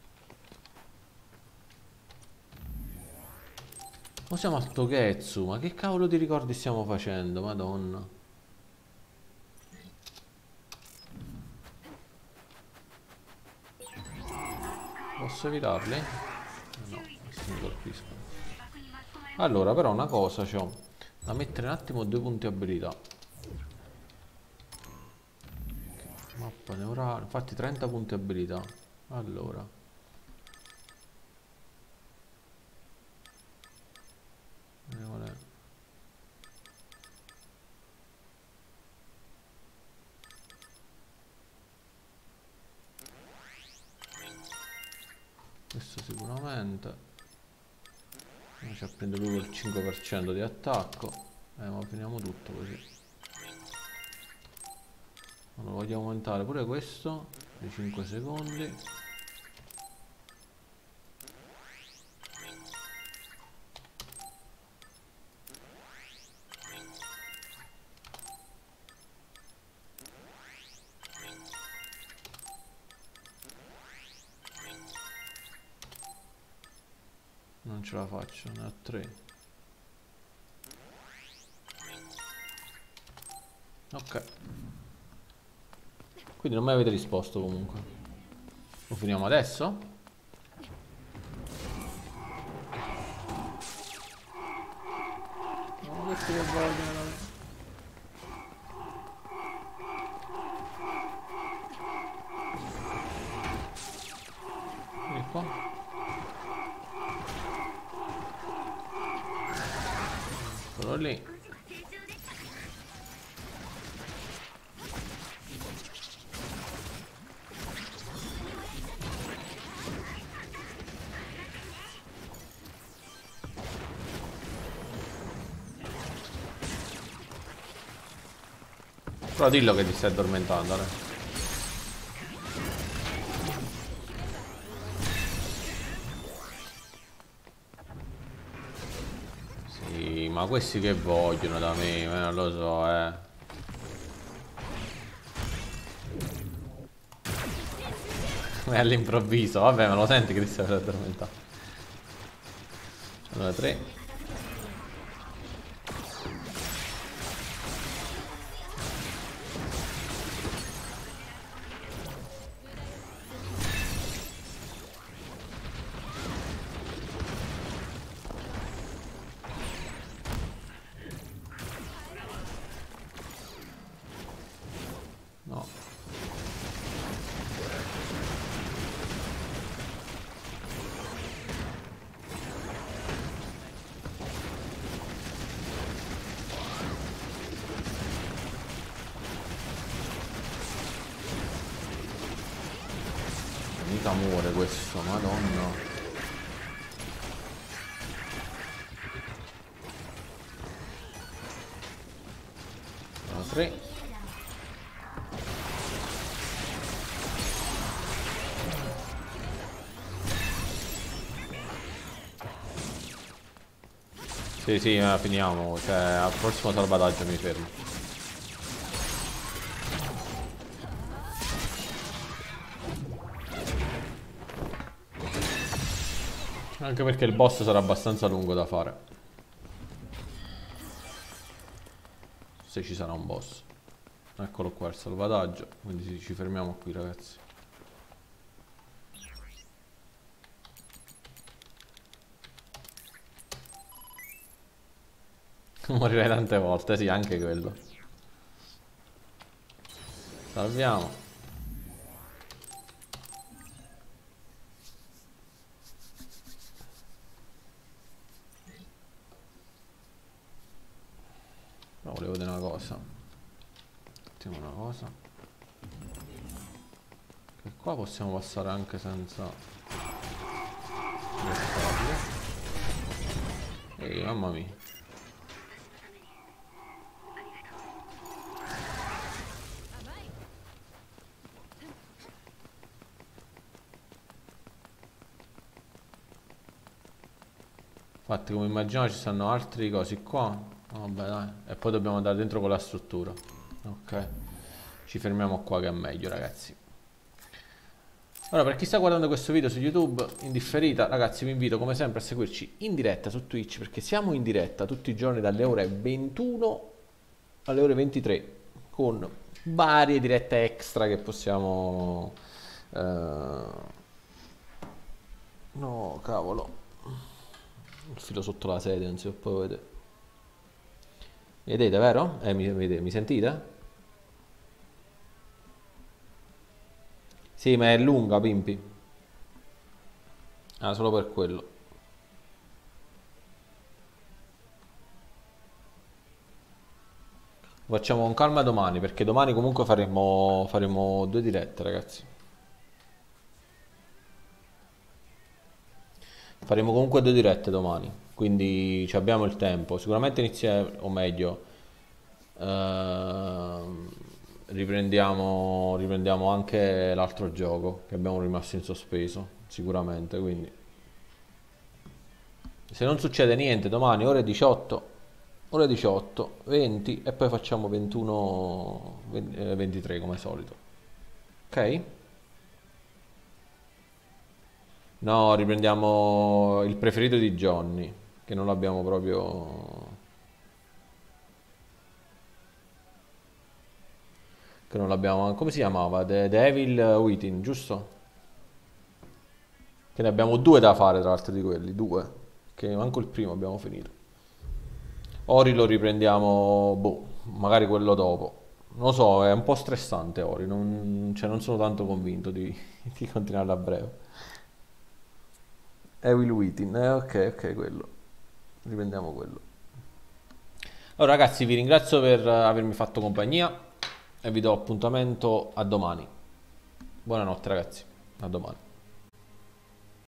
O siamo a Togetsu, ma che cavolo di ricordi stiamo facendo, madonna. Posso evitarli? No, questi mi colpiscono. Allora, però una cosa c'ho. Da mettere un attimo 2 punti abilità. Mappa neurale, infatti 30 punti abilità. Allora. Vediamo qual è. Questo sicuramente. Ci prende lui il 5% di attacco. Ma finiamo tutto così. Allora vogliamo aumentare pure questo di 5 secondi. Non ce la faccio, ne ho 3. Ok. Quindi non mi avete risposto comunque. Lo finiamo adesso? No, questi che vogliono. Vieni qua. Quello lì. Però dillo che ti stai addormentando, eh. Sì, ma questi che vogliono da me? Non lo so, È all'improvviso, vabbè, ma lo senti che ti stai per addormentare. Allora, 3. No. Mica muore questo, madonna. Allora, 3. Sì, sì, finiamo. Cioè, al prossimo salvataggio mi fermo. Anche perché il boss sarà abbastanza lungo da fare. Se ci sarà un boss. Eccolo qua il salvataggio. Quindi sì, ci fermiamo qui, ragazzi. Morirei tante volte, sì, anche quello. Salviamo. No, volevo dire una cosa. Mettiamo una cosa. Qua possiamo passare anche senza restarle. Ehi, mamma mia. Infatti, come immaginavo ci stanno altri cosi qua. Vabbè, dai. E poi dobbiamo andare dentro con la struttura. Ok. Ci fermiamo qua che è meglio, ragazzi. Allora, per chi sta guardando questo video su YouTube in differita, ragazzi, vi invito come sempre a seguirci in diretta su Twitch, perché siamo in diretta tutti i giorni dalle ore 21 alle ore 23 con varie dirette extra che possiamo... No, cavolo. Il filo sotto la sedia, non si può vedere. Vedete, vero? Mi sentite? Sì, ma è lunga, Pimpi. Ah, solo per quello. Lo facciamo con calma domani, perché domani comunque faremo 2 dirette, ragazzi. Faremo comunque 2 dirette domani, quindi ci abbiamo il tempo. Sicuramente inizia, o meglio, ehm, riprendiamo anche l'altro gioco che abbiamo rimasto in sospeso, sicuramente, quindi se non succede niente domani ore 18, 20 e poi facciamo 21, 23 come solito. Ok? No, riprendiamo il preferito di Johnny, che non l'abbiamo proprio... Che non l'abbiamo... Come si chiamava? The Devil Within, giusto? Che ne abbiamo 2 da fare tra l'altro di quelli, 2. Che manco il primo abbiamo finito. Ori lo riprendiamo, boh, magari quello dopo. Non lo so, è un po' stressante Ori, cioè non sono tanto convinto di continuare a breve. Evil Within, ok, quello. Riprendiamo quello. Allora ragazzi, vi ringrazio per avermi fatto compagnia e vi do appuntamento a domani. Buonanotte ragazzi, a domani.